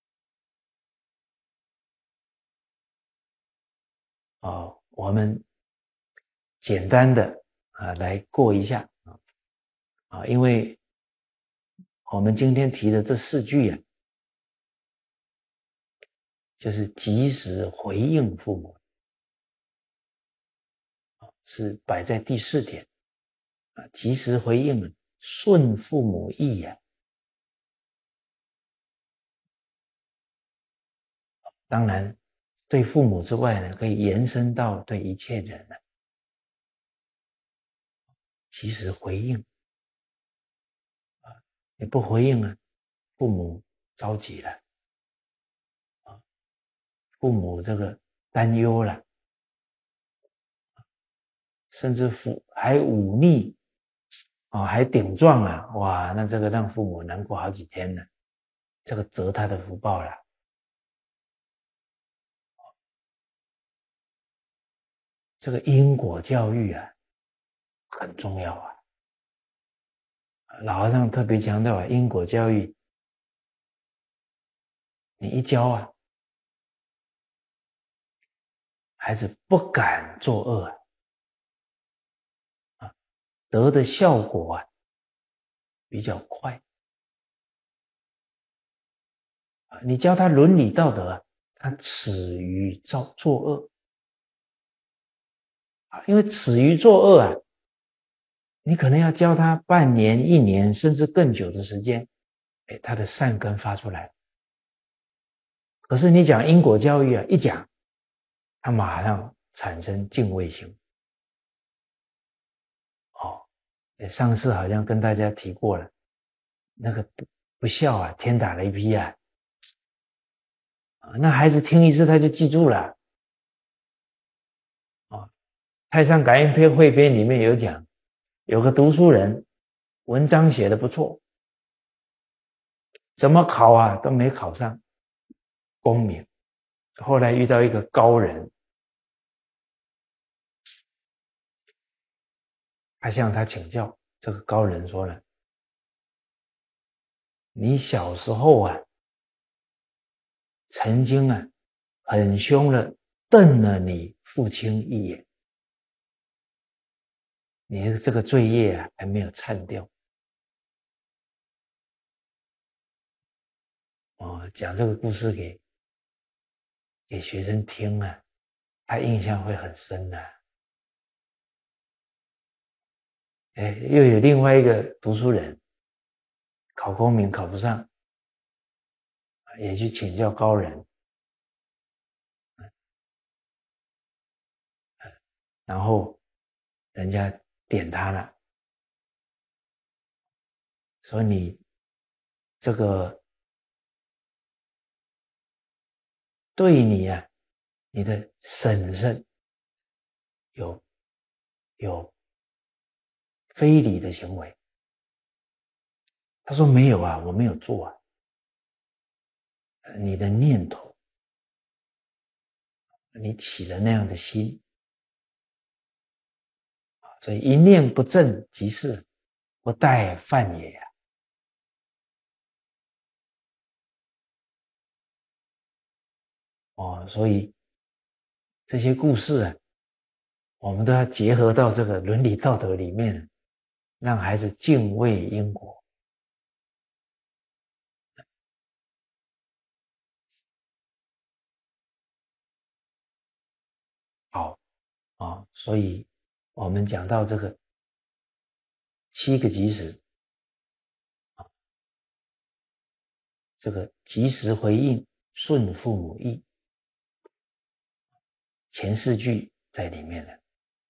哦，我们简单的啊来过一下啊。 啊，因为我们今天提的这四句啊，就是及时回应父母，是摆在第四点啊，及时回应，顺父母意啊。当然，对父母之外呢，可以延伸到对一切人呢，及时回应啊，你不回应啊，父母着急了啊，父母这个担忧了，甚至父还忤逆啊，还顶撞啊，哇，那这个让父母难过好几天呢，这个折他的福报了。这个因果教育啊，很重要啊。老和尚特别强调啊，因果教育，你一教啊，孩子不敢作恶啊，啊，得的效果啊比较快啊。你教他伦理道德啊，他耻于造作恶啊，因为耻于作恶啊，你可能要教他半年、一年，甚至更久的时间，哎，他的善根发出来。可是你讲因果教育啊，一讲，他马上产生敬畏心。哦，上次好像跟大家提过了，那个不不孝啊，天打雷劈啊，那孩子听一次他就记住了。啊，《太上感应篇汇编》里面有讲，有个读书人，文章写得不错，怎么考啊都没考上功名。后来遇到一个高人，他向他请教，这个高人说了，你小时候啊，曾经啊，很凶了瞪了你父亲一眼，你的这个罪业啊还没有忏掉。哦，讲这个故事给给学生听啊，他印象会很深的、啊。哎，又有另外一个读书人，考功名考不上，也去请教高人，然后人家点他了，说你这个对你啊，你的审慎有有非礼的行为。他说没有啊，我没有做啊。你的念头，你起了那样的心，所以一念不正即是不待犯也啊。哦，所以这些故事啊，我们都要结合到这个伦理道德里面，让孩子敬畏因果。好啊，所以我们讲到这个七个及时，这个及时回应，顺父母意，前四句在里面了。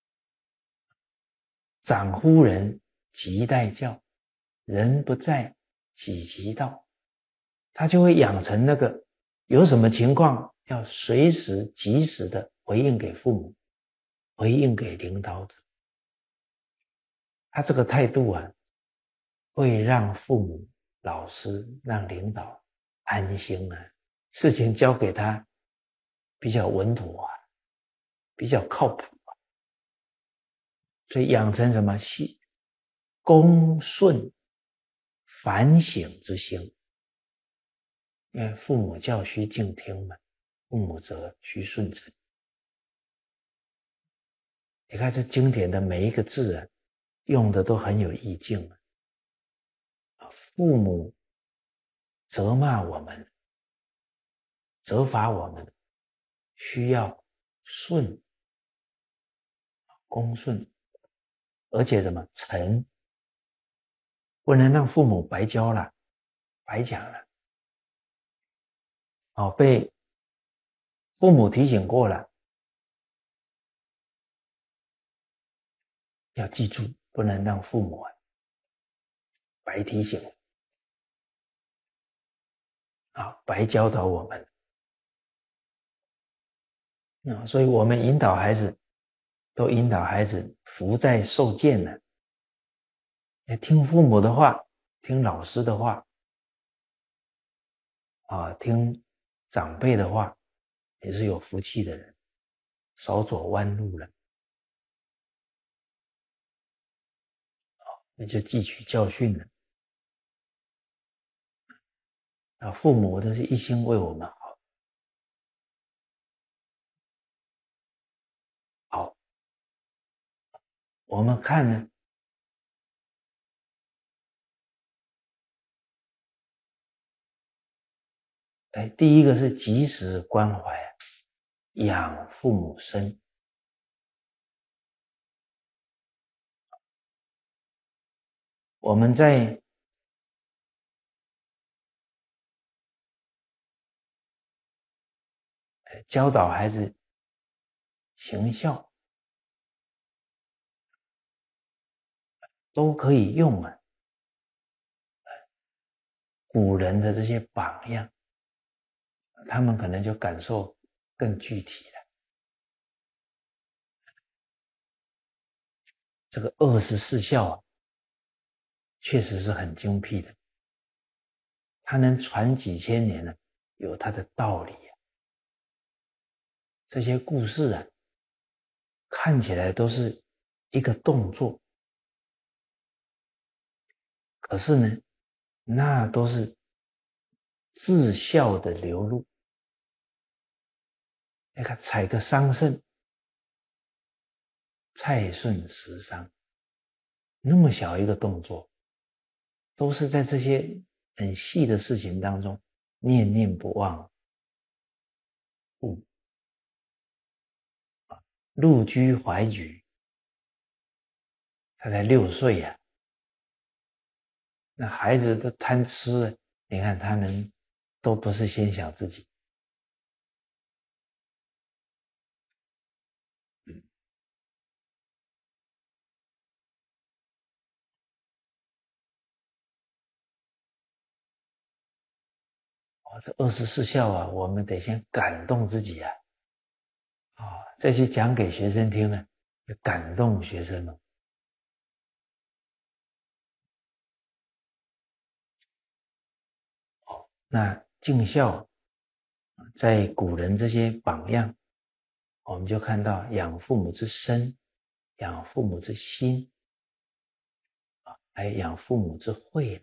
长呼人，即待教，人不在，己即到。他就会养成那个有什么情况要随时及时的回应给父母，回应给领导者。他这个态度啊，会让父母、老师、让领导安心啊，事情交给他比较稳妥啊，比较靠谱啊。所以养成什么系恭顺反省之心，因为父母教须敬听嘛，父母责须顺承。你看这经典的每一个字啊，用的都很有意境啊。 父母责骂我们，责罚我们，需要顺，恭顺，而且什么诚，不能让父母白教了，白讲了。哦，被父母提醒过了，要记住，不能让父母啊白提醒，啊，白教导我们。嗯，所以我们引导孩子，都引导孩子福在受见呢，听父母的话，听老师的话，啊，听长辈的话，也是有福气的人，少走弯路了。那就汲取教训了。啊，父母都是一心为我们好。好，我们看呢，哎，第一个是及时关怀，养父母身。我们在教导孩子行孝，都可以用啊古人的这些榜样，他们可能就感受更具体了。这个二十四孝啊，确实是很精辟的，它能传几千年呢，有它的道理啊。这些故事啊，看起来都是一个动作，可是呢，那都是至孝的流露。你看，采个桑葚，蔡顺时桑，那么小一个动作，都是在这些很细的事情当中念念不忘父母。陆居怀举，他才六岁呀、啊，那孩子都贪吃，你看他能都不是先想自己。哦，这二十四孝啊，我们得先感动自己啊，啊、哦，再去讲给学生听呢，要感动学生哦。哦，那尽孝，在古人这些榜样，我们就看到养父母之身，养父母之心，啊，还有养父母之慧。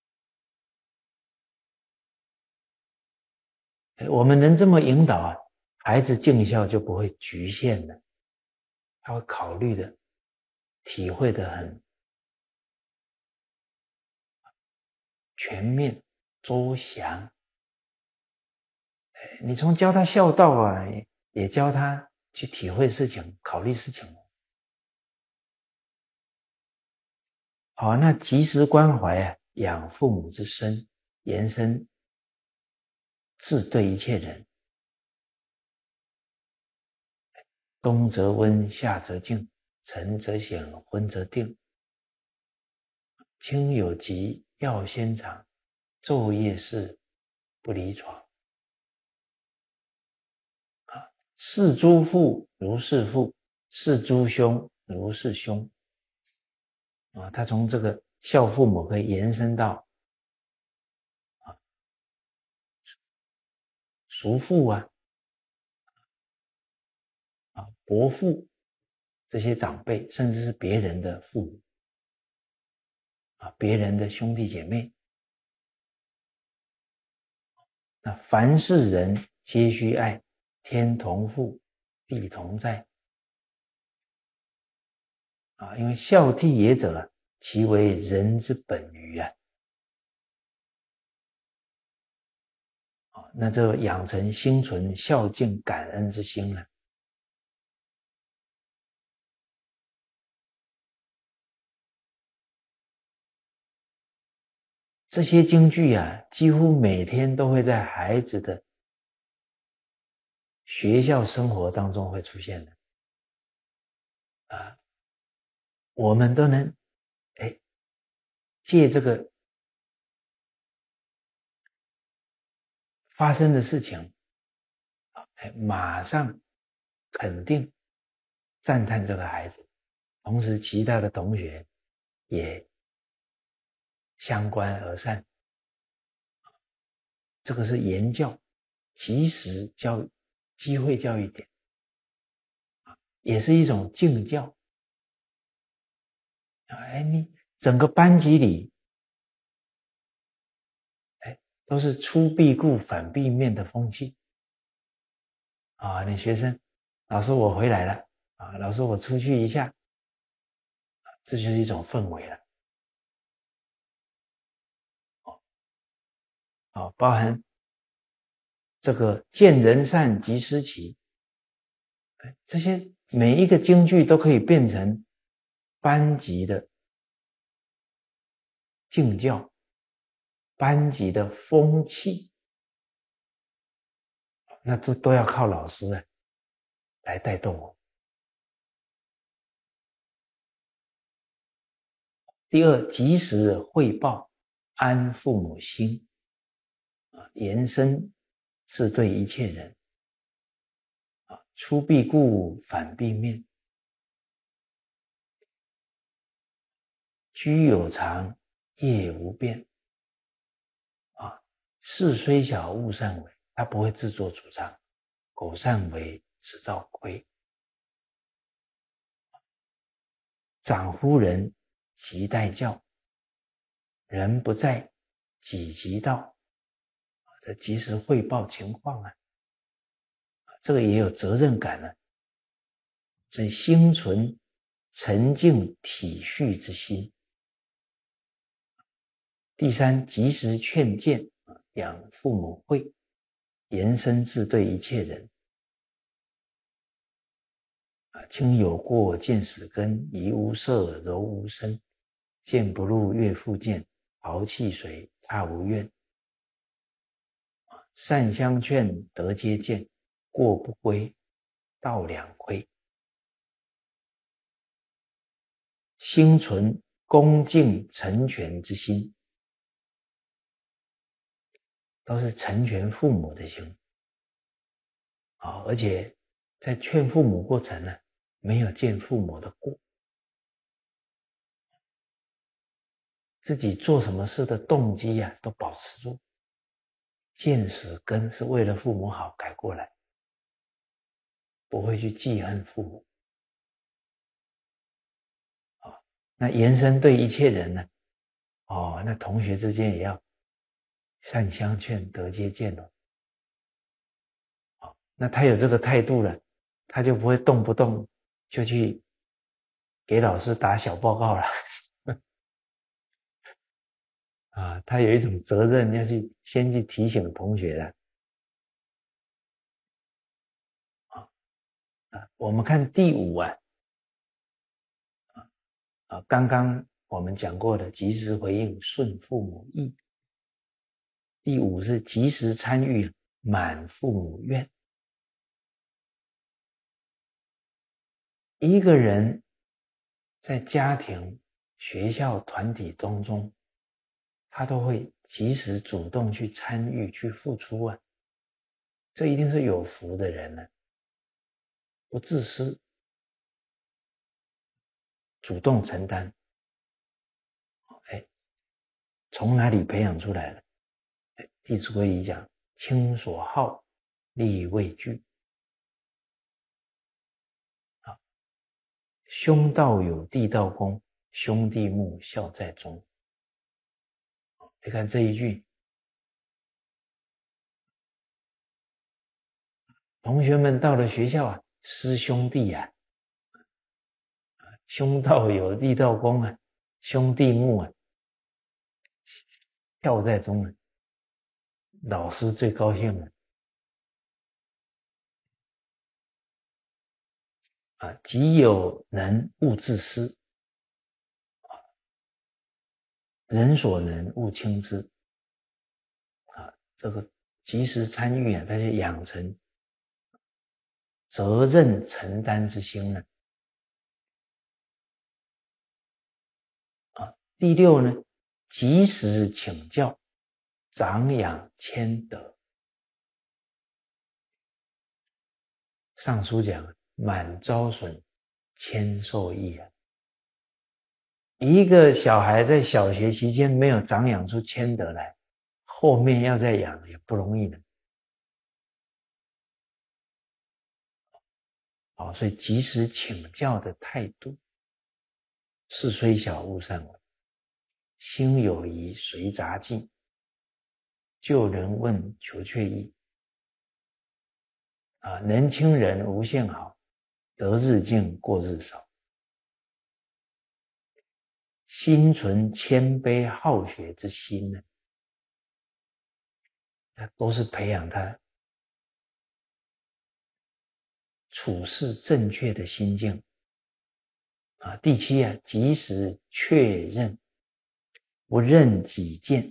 我们能这么引导啊，孩子尽孝就不会局限了，他会考虑的、体会的很全面、周详。你从教他孝道啊，也教他去体会事情、考虑事情。好，那及时关怀啊，养父母之身，延伸至对一切人。冬则温，夏则静，晨则显，昏则定。亲有疾，药先尝，昼夜侍，不离床。啊，事诸父如是父，事诸兄如是兄。啊，他从这个孝父母可以延伸到啊叔父啊、啊伯父这些长辈，甚至是别人的父母啊，别人的兄弟姐妹。那凡是人皆须爱，天同覆，地同在。啊，因为孝悌也者，其为人之本于啊。 那就养成心存孝敬感恩之心了。这些金句啊，几乎每天都会在孩子的学校生活当中会出现的啊，我们都能哎借这个发生的事情，哎，马上肯定赞叹这个孩子，同时其他的同学也相关而善。这个是言教，及时教育，机会教育点，也是一种敬教。哎，你整个班级里，哎，都是出必顾反必面的风气啊！你学生，老师我回来了啊，老师我出去一下，这就是一种氛围了。哦，啊，包含这个见人善即思齐，这些每一个金句都可以变成班级的敬教，班级的风气，那这都要靠老师啊来带动我。第二，及时汇报，安父母心，延伸是对一切人，出必顾，反必面，居有常，业无变。啊，事虽小，勿擅为，他不会自作主张，苟擅为，直道亏。长呼人，即待教，人不在，己即到。这及时汇报情况啊，这个也有责任感呢、啊。所以心存沉静体恤之心。第三，及时劝谏，养父母慧，延伸至对一切人。亲有过，见始根，怡无色，柔无声，见不入，悦复见，豪气随，踏无怨。善相劝，得皆见，过不归，道两亏。心存恭敬成全之心，都是成全父母的心。而且在劝父母过程呢，没有见父母的过，自己做什么事的动机啊都保持住，见始根是为了父母好改过来，不会去记恨父母。那延伸对一切人呢？哦，那同学之间也要善相劝，得皆见哦。那他有这个态度了，他就不会动不动就去给老师打小报告了。啊，他有一种责任要去先去提醒同学了。啊，我们看第五啊，啊，刚刚我们讲过的及时回应，顺父母意。第五是及时参与，满父母愿。一个人在家庭、学校、团体当中，他都会及时主动去参与、去付出啊，这一定是有福的人呢，不自私，主动承担。哎，从哪里培养出来的？《弟子规》里讲：“亲所好，力为具。”啊，兄道友，弟道恭，兄弟睦，孝在中。你看这一句，同学们到了学校啊，师兄弟啊，兄道友，弟道恭啊，兄弟睦啊，孝在中啊。 老师最高兴了啊！己有能，勿自私。人所能，勿轻之。啊，这个及时参与啊，他就养成责任承担之心了。啊，第六呢，及时请教，长养谦德。上书讲，满招损，谦受益啊。一个小孩在小学期间没有长养出谦德来，后面要再养也不容易呢。好，所以及时请教的态度，事虽小勿擅为，心有疑随杂记，救人问求确意。啊，年轻人无限好，得日进过日少。心存谦卑好学之心呢，都是培养他处事正确的心境。啊，第七啊，及时确认，不认己见。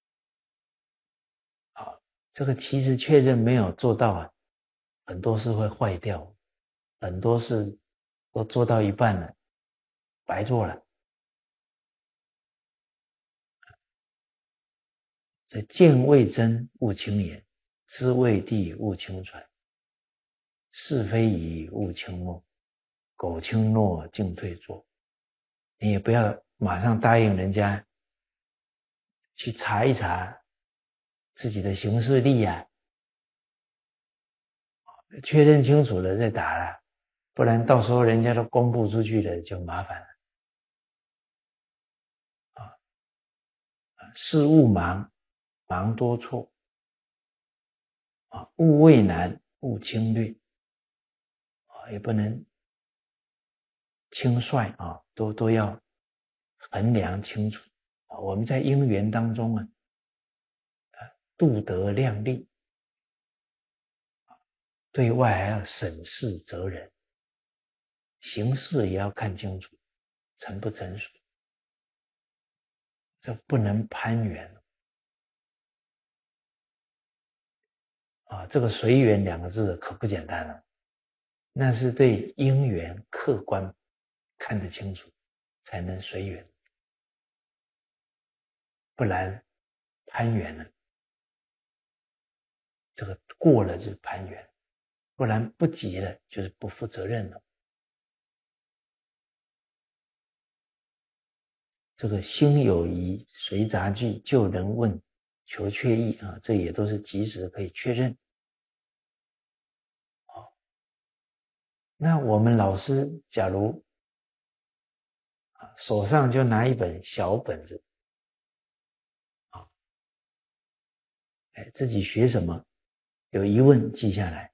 啊，这个其实确认没有做到啊，很多事会坏掉，很多事都做到一半了，白做了。所以见未真，勿轻言；知未地，勿轻传；是非疑，勿轻诺；苟轻诺，进退坐。你也不要马上答应人家，去查一查自己的行事历啊，确认清楚了再打了，不然到时候人家都公布出去了就麻烦了。啊，事勿忙，忙多错。啊，勿畏难，勿轻略。啊，也不能轻率啊，都都要衡量清楚。啊，我们在因缘当中啊，度德量力，对外还要审视责人，行事也要看清楚，成不成熟。这不能攀缘。啊，这个随缘两个字可不简单了，那是对因缘客观看得清楚，才能随缘，不然攀缘了，这个过了就是攀缘，不然不急了就是不负责任了。这个心有疑随杂句，就人问求确意啊，这也都是及时可以确认。好，那我们老师假如啊手上就拿一本小本子，啊，哎，自己学什么有疑问记下来，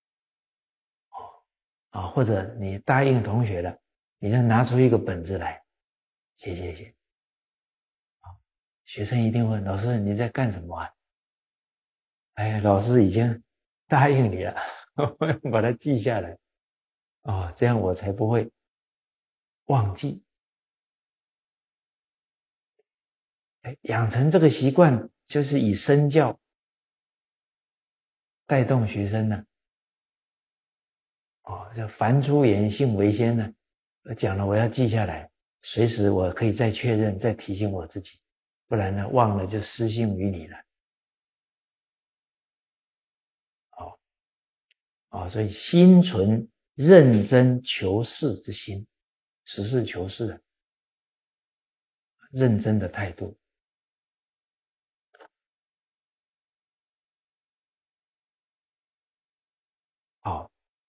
啊，或者你答应同学了，你就拿出一个本子来写写写。学生一定问老师你在干什么啊？哎，老师已经答应你了，我要把它记下来啊，这样我才不会忘记。哎，养成这个习惯，就是以身教带动学生呢。哦，叫凡出言，信为先呢。讲了我要记下来，随时我可以再确认、再提醒我自己，不然呢忘了就失信于你了。哦，哦，所以心存认真求是之心，实事求是的认真的态度。好，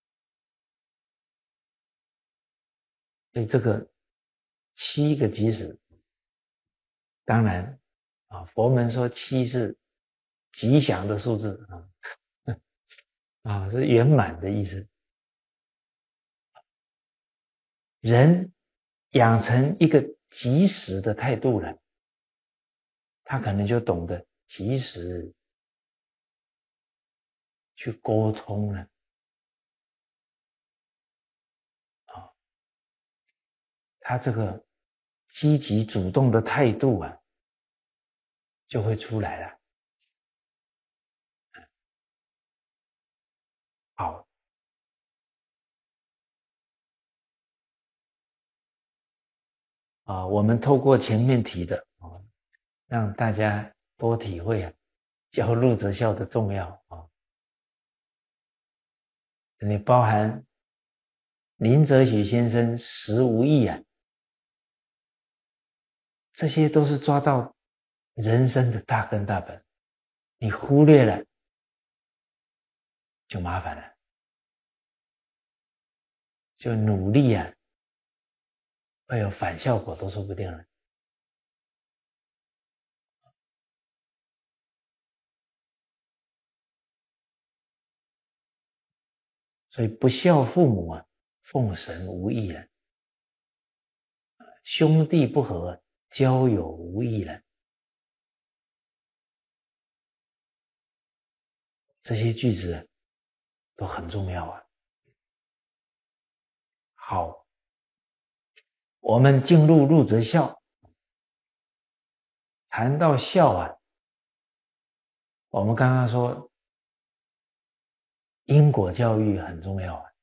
所以这个七个基石，当然啊，佛门说七是吉祥的数字啊，啊是圆满的意思。人养成一个及时的态度了，他可能就懂得及时去沟通了啊，他这个积极主动的态度啊，就会出来了。好，啊，我们透过前面提的啊，让大家多体会啊，教入则孝的重要啊。你包含林则徐先生实无义啊，这些都是抓到人生的大根大本，你忽略了就麻烦了，就努力啊，会有反效果都说不定了。所以不孝父母啊，奉神无益了；兄弟不和，交友无益了。这些句子都很重要啊。好，我们进入入则孝，谈到孝啊，我们刚刚说因果教育很重要啊。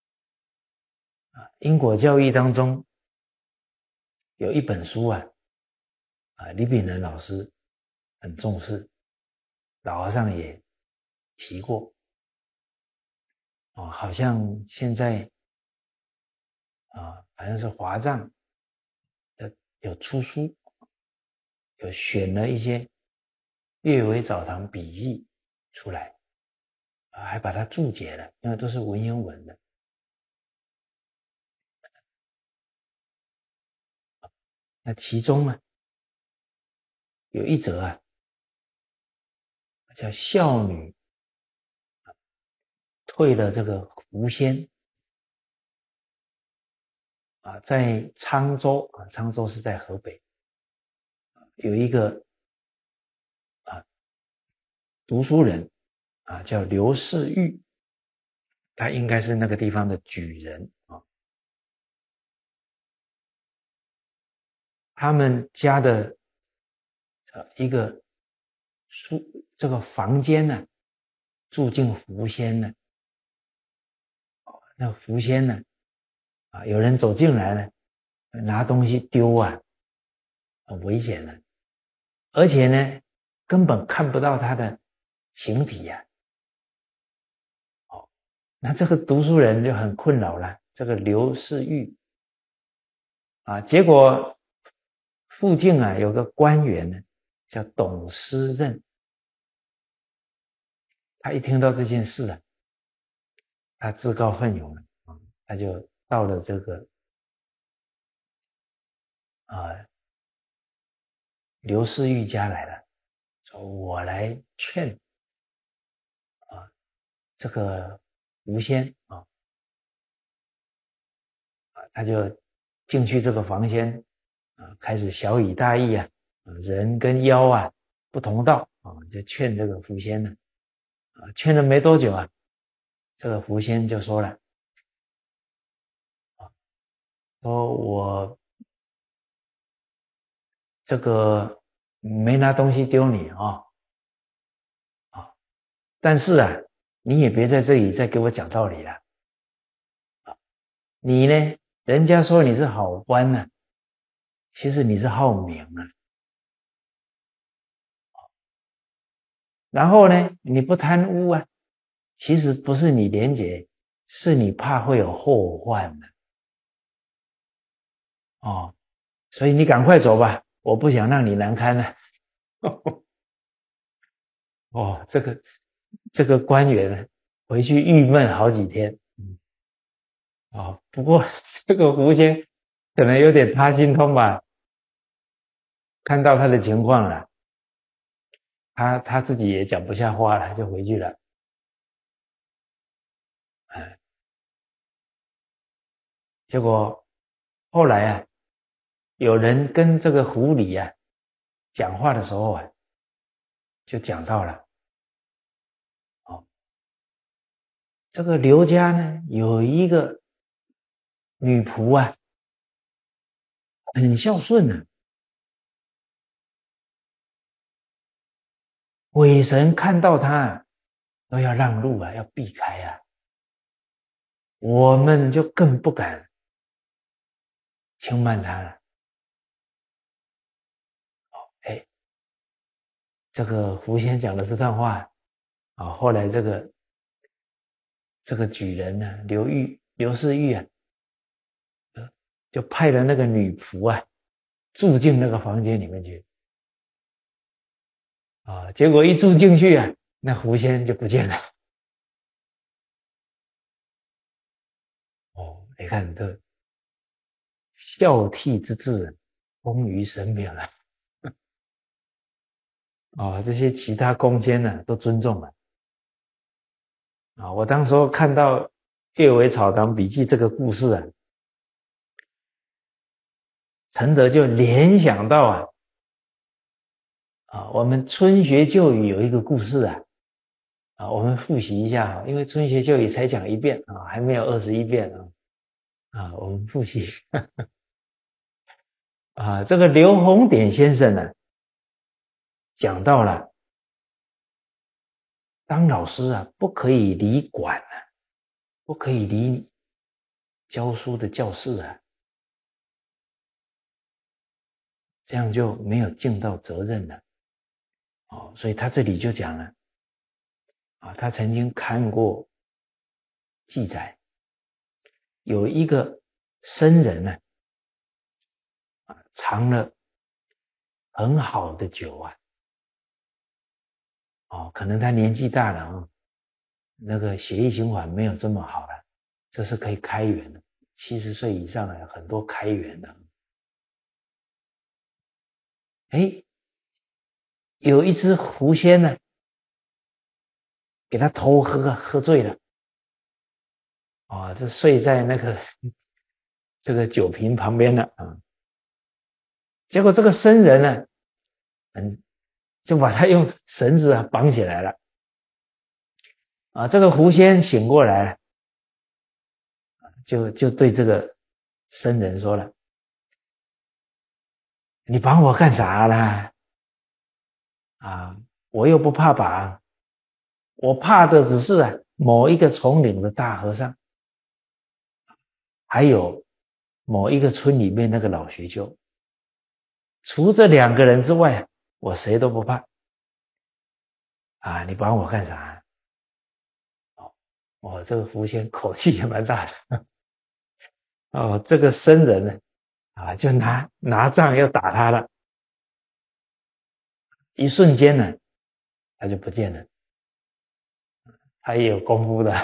因果教育当中有一本书啊，啊，李炳南老师很重视，老和尚也提过。哦，好像现在啊，好像是华藏有出书，有选了一些阅微澡堂笔记出来，还把它注解了，因为都是文言文的。那其中啊，有一则啊，叫孝女退了这个狐仙啊，在沧州啊，沧州是在河北，有一个啊读书人啊，叫刘世玉，他应该是那个地方的举人啊。他们家的一个书这个房间呢、啊，住进狐仙呢。那狐仙呢，啊，有人走进来呢，拿东西丢啊，很危险的，而且呢，根本看不到他的形体呀、啊。哦，那这个读书人就很困扰了。这个刘世玉啊，结果附近啊有个官员呢，叫董思任，他一听到这件事啊，他自告奋勇了啊，他就到了这个啊刘世玉家来了，说我来劝啊这个狐仙啊，他就进去这个房间啊，开始小以大义啊，人跟妖啊不同道啊，就劝这个狐仙呢啊，劝了没多久啊，这个狐仙就说了啊，说我这个没拿东西丢你啊啊，但是啊，你也别在这里再给我讲道理了啊，你呢，人家说你是好官呢、啊，其实你是好名啊。然后呢，你不贪污啊，其实不是你廉洁，是你怕会有后患的哦，所以你赶快走吧，我不想让你难堪了。哦，这个这个官员回去郁闷好几天。嗯，哦，不过这个狐仙可能有点他心通吧，看到他的情况了，他他自己也讲不下话了，就回去了。哎，结果后来啊，有人跟这个狐狸啊讲话的时候啊，就讲到了，哦， 这个刘家呢有一个女仆啊，很孝顺啊，鬼神看到他都要让路啊，要避开啊，我们就更不敢轻慢他了。哎，这个狐仙讲的这段话啊，后来这个这个举人呢、啊，刘玉刘世玉啊，就派了那个女仆啊，住进那个房间里面去啊，结果一住进去啊，那狐仙就不见了。哦，你看这孝悌之志，丰于神明啊！啊，这些其他宫监呢，都尊重了。啊，我当时候看到《阅微草堂笔记》这个故事啊，陈德就联想到啊，啊，我们春学旧语有一个故事啊，啊，我们复习一下哈，因为春学旧语才讲一遍啊，还没有二十一遍啊，啊，我们复习啊，这个刘洪典先生呢，讲到了当老师啊，不可以离馆啊，不可以离教书的教室啊，这样就没有尽到责任了。哦，所以他这里就讲了啊，他曾经看过记载，有一个僧人呢，啊，藏了很好的酒啊，哦，可能他年纪大了啊，那个血液循环没有这么好了，这是可以开源的。七十岁以上有很多开源的。哎，有一只狐仙呢，给他偷喝啊，喝醉了，啊、哦，就睡在那个这个酒瓶旁边了啊。结果这个僧人呢，嗯，就把他用绳子啊绑起来了。啊，这个狐仙醒过来，就就对这个僧人说了：“你绑我干啥啦？啊，我又不怕绑，我怕的只是啊某一个丛林的大和尚，还有某一个村里面那个老学究。除这两个人之外，我谁都不怕。啊，你绑我干啥？”哦，哦，这个狐仙口气也蛮大的。哦，这个僧人呢，啊，就拿拿杖要打他了。一瞬间呢，他就不见了。他也有功夫的。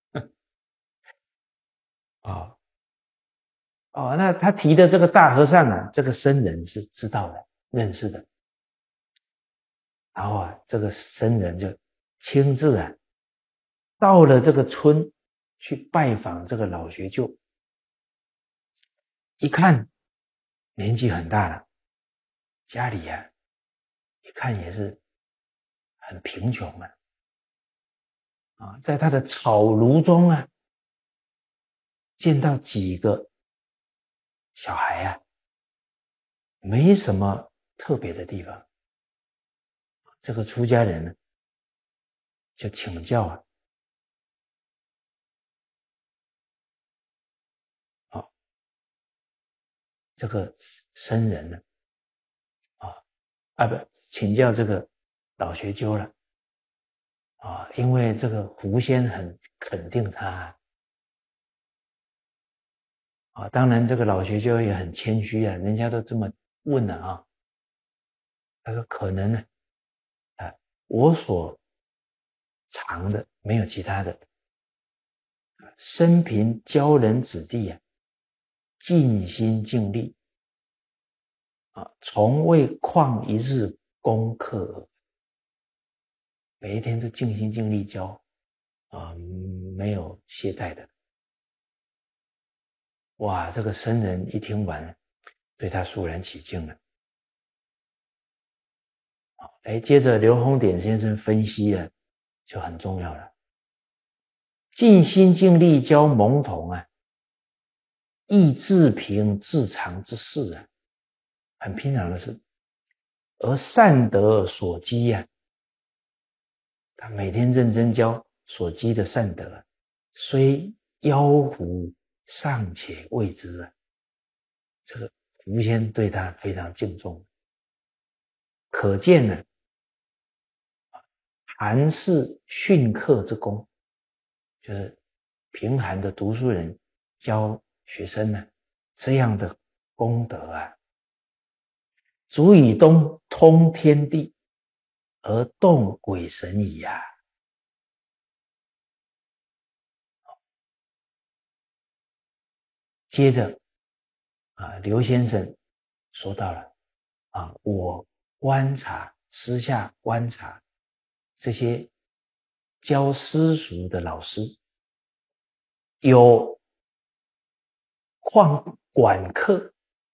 哦哦，那他提的这个大和尚啊，这个僧人是知道的、认识的。然后啊，这个僧人就亲自啊，到了这个村去拜访这个老学究。一看，年纪很大了，家里啊，一看也是很贫穷啊。啊，在他的草庐中啊，见到几个小孩啊，没什么特别的地方。这个出家人呢，就请教啊，啊，这个僧人呢，啊啊不，请教这个老学究了。啊，因为这个狐仙很肯定他。啊，当然这个老学究也很谦虚啊，人家都这么问了啊。他说可能呢，啊，我所藏的没有其他的，生平教人子弟啊，尽心尽力啊，从未旷一日功课，每一天都尽心尽力教啊，没有懈怠的。哇，这个僧人一听完，对他肃然起敬了。哎，接着刘洪典先生分析的就很重要了。 尽心尽力教蒙童啊，亦自平自常之事啊，很平常的事。而善德所积啊，他每天认真教所积的善德，虽妖狐尚且畏之啊，这个狐仙对他非常敬重，可见呢，寒士训课之功，就是贫寒的读书人教学生呢，这样的功德啊，足以通通天地而动鬼神矣啊！接着啊，刘先生说到了啊，我观察私下观察这些教私塾的老师，有旷管课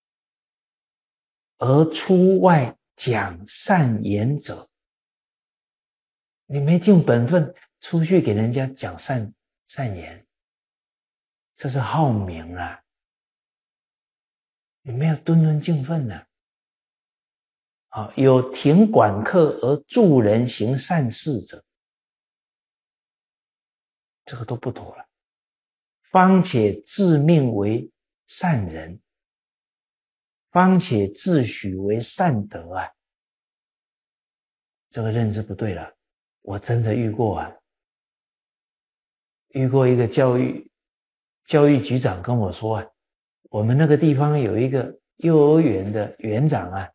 而出外讲善言者，你没尽本分，出去给人家讲善善言，这是好名啊！你没有敦伦敬分呢、啊。啊，有停管课而助人行善事者，这个都不妥了。方且自命为善人，方且自诩为善德啊，这个认知不对了。我真的遇过啊，遇过一个教育教育局长跟我说啊，我们那个地方有一个幼儿园的园长啊，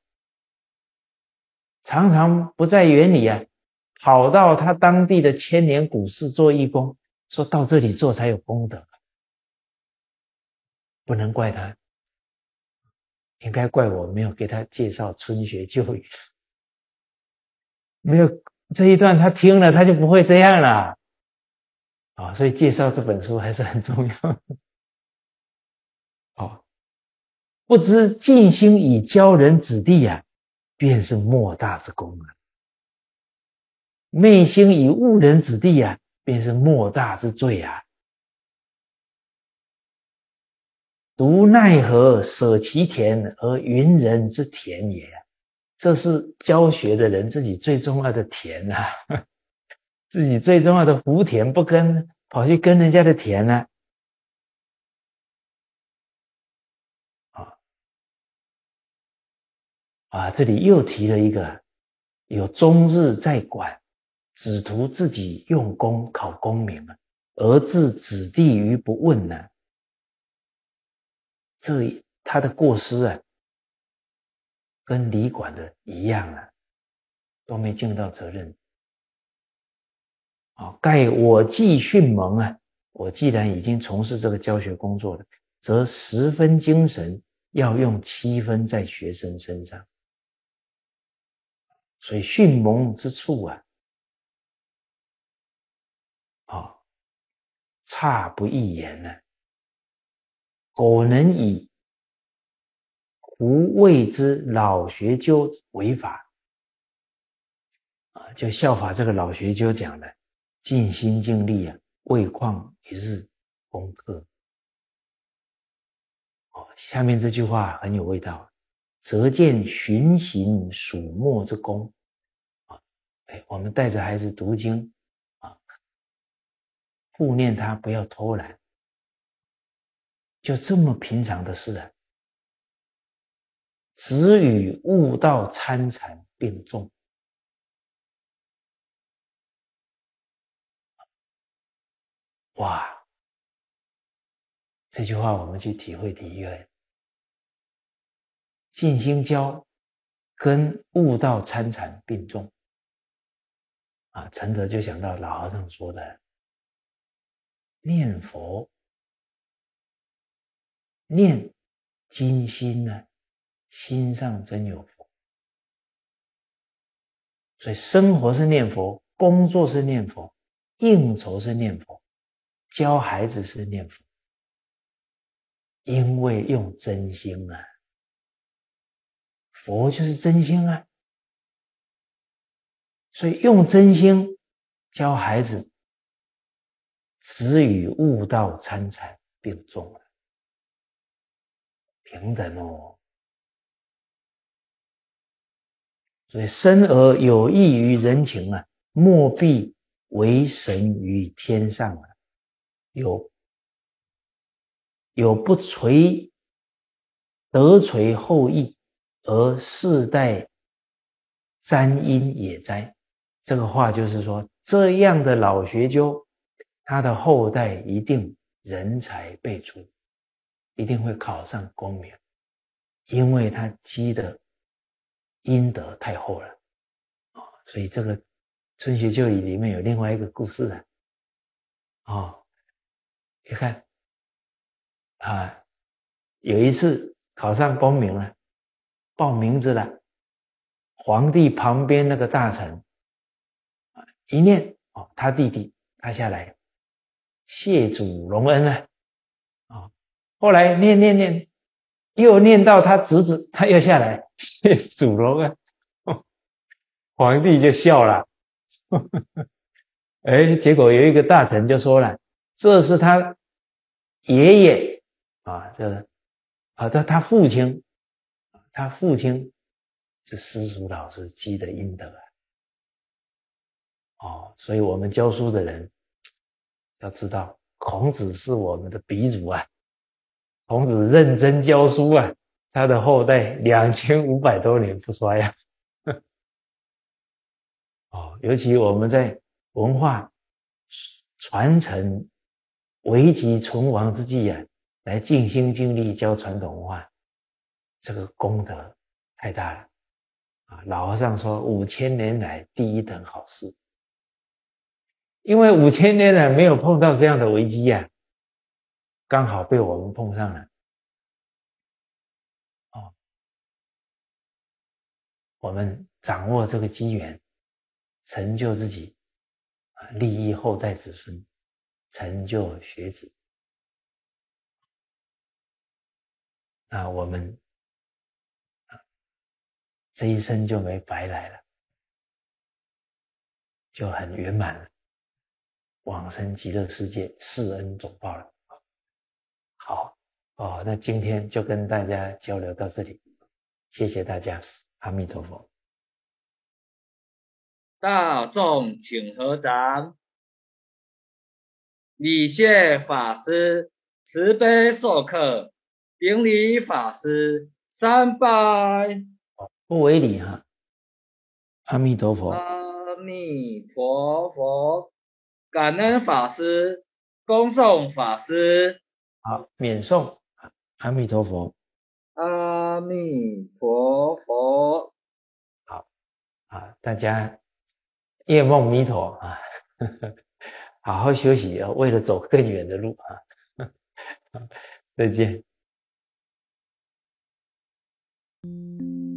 常常不在园里啊，跑到他当地的千年古寺做义工，说到这里做才有功德。不能怪他，应该怪我没有给他介绍春学救育。没有这一段他听了他就不会这样了啊、哦，所以介绍这本书还是很重要哦。不知尽心以教人子弟啊，便是莫大之功啊；昧心以误人子弟啊，便是莫大之罪啊。独奈何舍其田而云人之田也，这是教学的人自己最重要的田啊，自己最重要的福田不跟，跑去跟人家的田啊。啊啊，这里又提了一个，有终日在管，只图自己用功考功名啊，而置子弟于不问呢、啊。这他的过失啊，跟李管的一样啊，都没尽到责任。啊，盖我既训蒙啊，我既然已经从事这个教学工作了，则十分精神要用七分在学生身上。所以训蒙之处啊，啊，差不一言呢、啊。苟能以胡谓之老学究为法啊，就效法这个老学究讲的，尽心尽力啊，未旷一日功课。哦，下面这句话很有味道，则见循行属墨之功啊。哎，我们带着孩子读经啊，护念他不要偷懒，就这么平常的事啊，只与悟道参禅并重。哇，这句话我们去体会体会，静心教跟悟道参禅并重啊。陈德就想到老和尚说的，念佛念精心呢，心上真有佛。所以生活是念佛，工作是念佛，应酬是念佛，教孩子是念佛，因为用真心啊，佛就是真心啊，所以用真心教孩子， 只与悟道参禅并重了，平等哦。所以生而有益于人情啊，莫必为神于天上啊，有有不垂得垂后裔，而世代沾因也哉。这个话就是说，这样的老学究，他的后代一定人才辈出，一定会考上功名，因为他积的阴德太厚了。所以这个春学旧语里面有另外一个故事啊，哦，你看啊，有一次考上功名了，报名字了，皇帝旁边那个大臣一念哦，他弟弟他下来谢主隆恩啊，哦，后来念念念，又念到他侄子，他又下来谢主隆恩，哦，皇帝就笑了。哎，结果有一个大臣就说了，这是他爷爷啊，这个啊，他他父亲，他父亲是私塾老师积的阴德啊。哦，所以我们教书的人要知道，孔子是我们的鼻祖啊，孔子认真教书啊，他的后代两千五百多年不衰啊。哦，尤其我们在文化传承危急存亡之际啊，来尽心尽力教传统文化，这个功德太大了啊！老和尚说，五千年来第一等好事，因为五千年来没有碰到这样的危机啊，刚好被我们碰上了。哦，我们掌握这个机缘，成就自己，利益后代子孙，成就学子。那我们这一生就没白来了，就很圆满了，往生极乐世界，世恩总报了。好哦，那今天就跟大家交流到这里，谢谢大家，阿弥陀佛。 大众请合掌。礼谢法师慈悲授课，顶礼法师三拜。 不为礼哈，阿弥陀佛。 阿弥陀佛，感恩法师，恭送法师。 好，免诵。阿弥陀佛。 阿弥陀佛。 好啊，大家夜梦弥陀啊，好好休息啊，为了走更远的路啊。再见。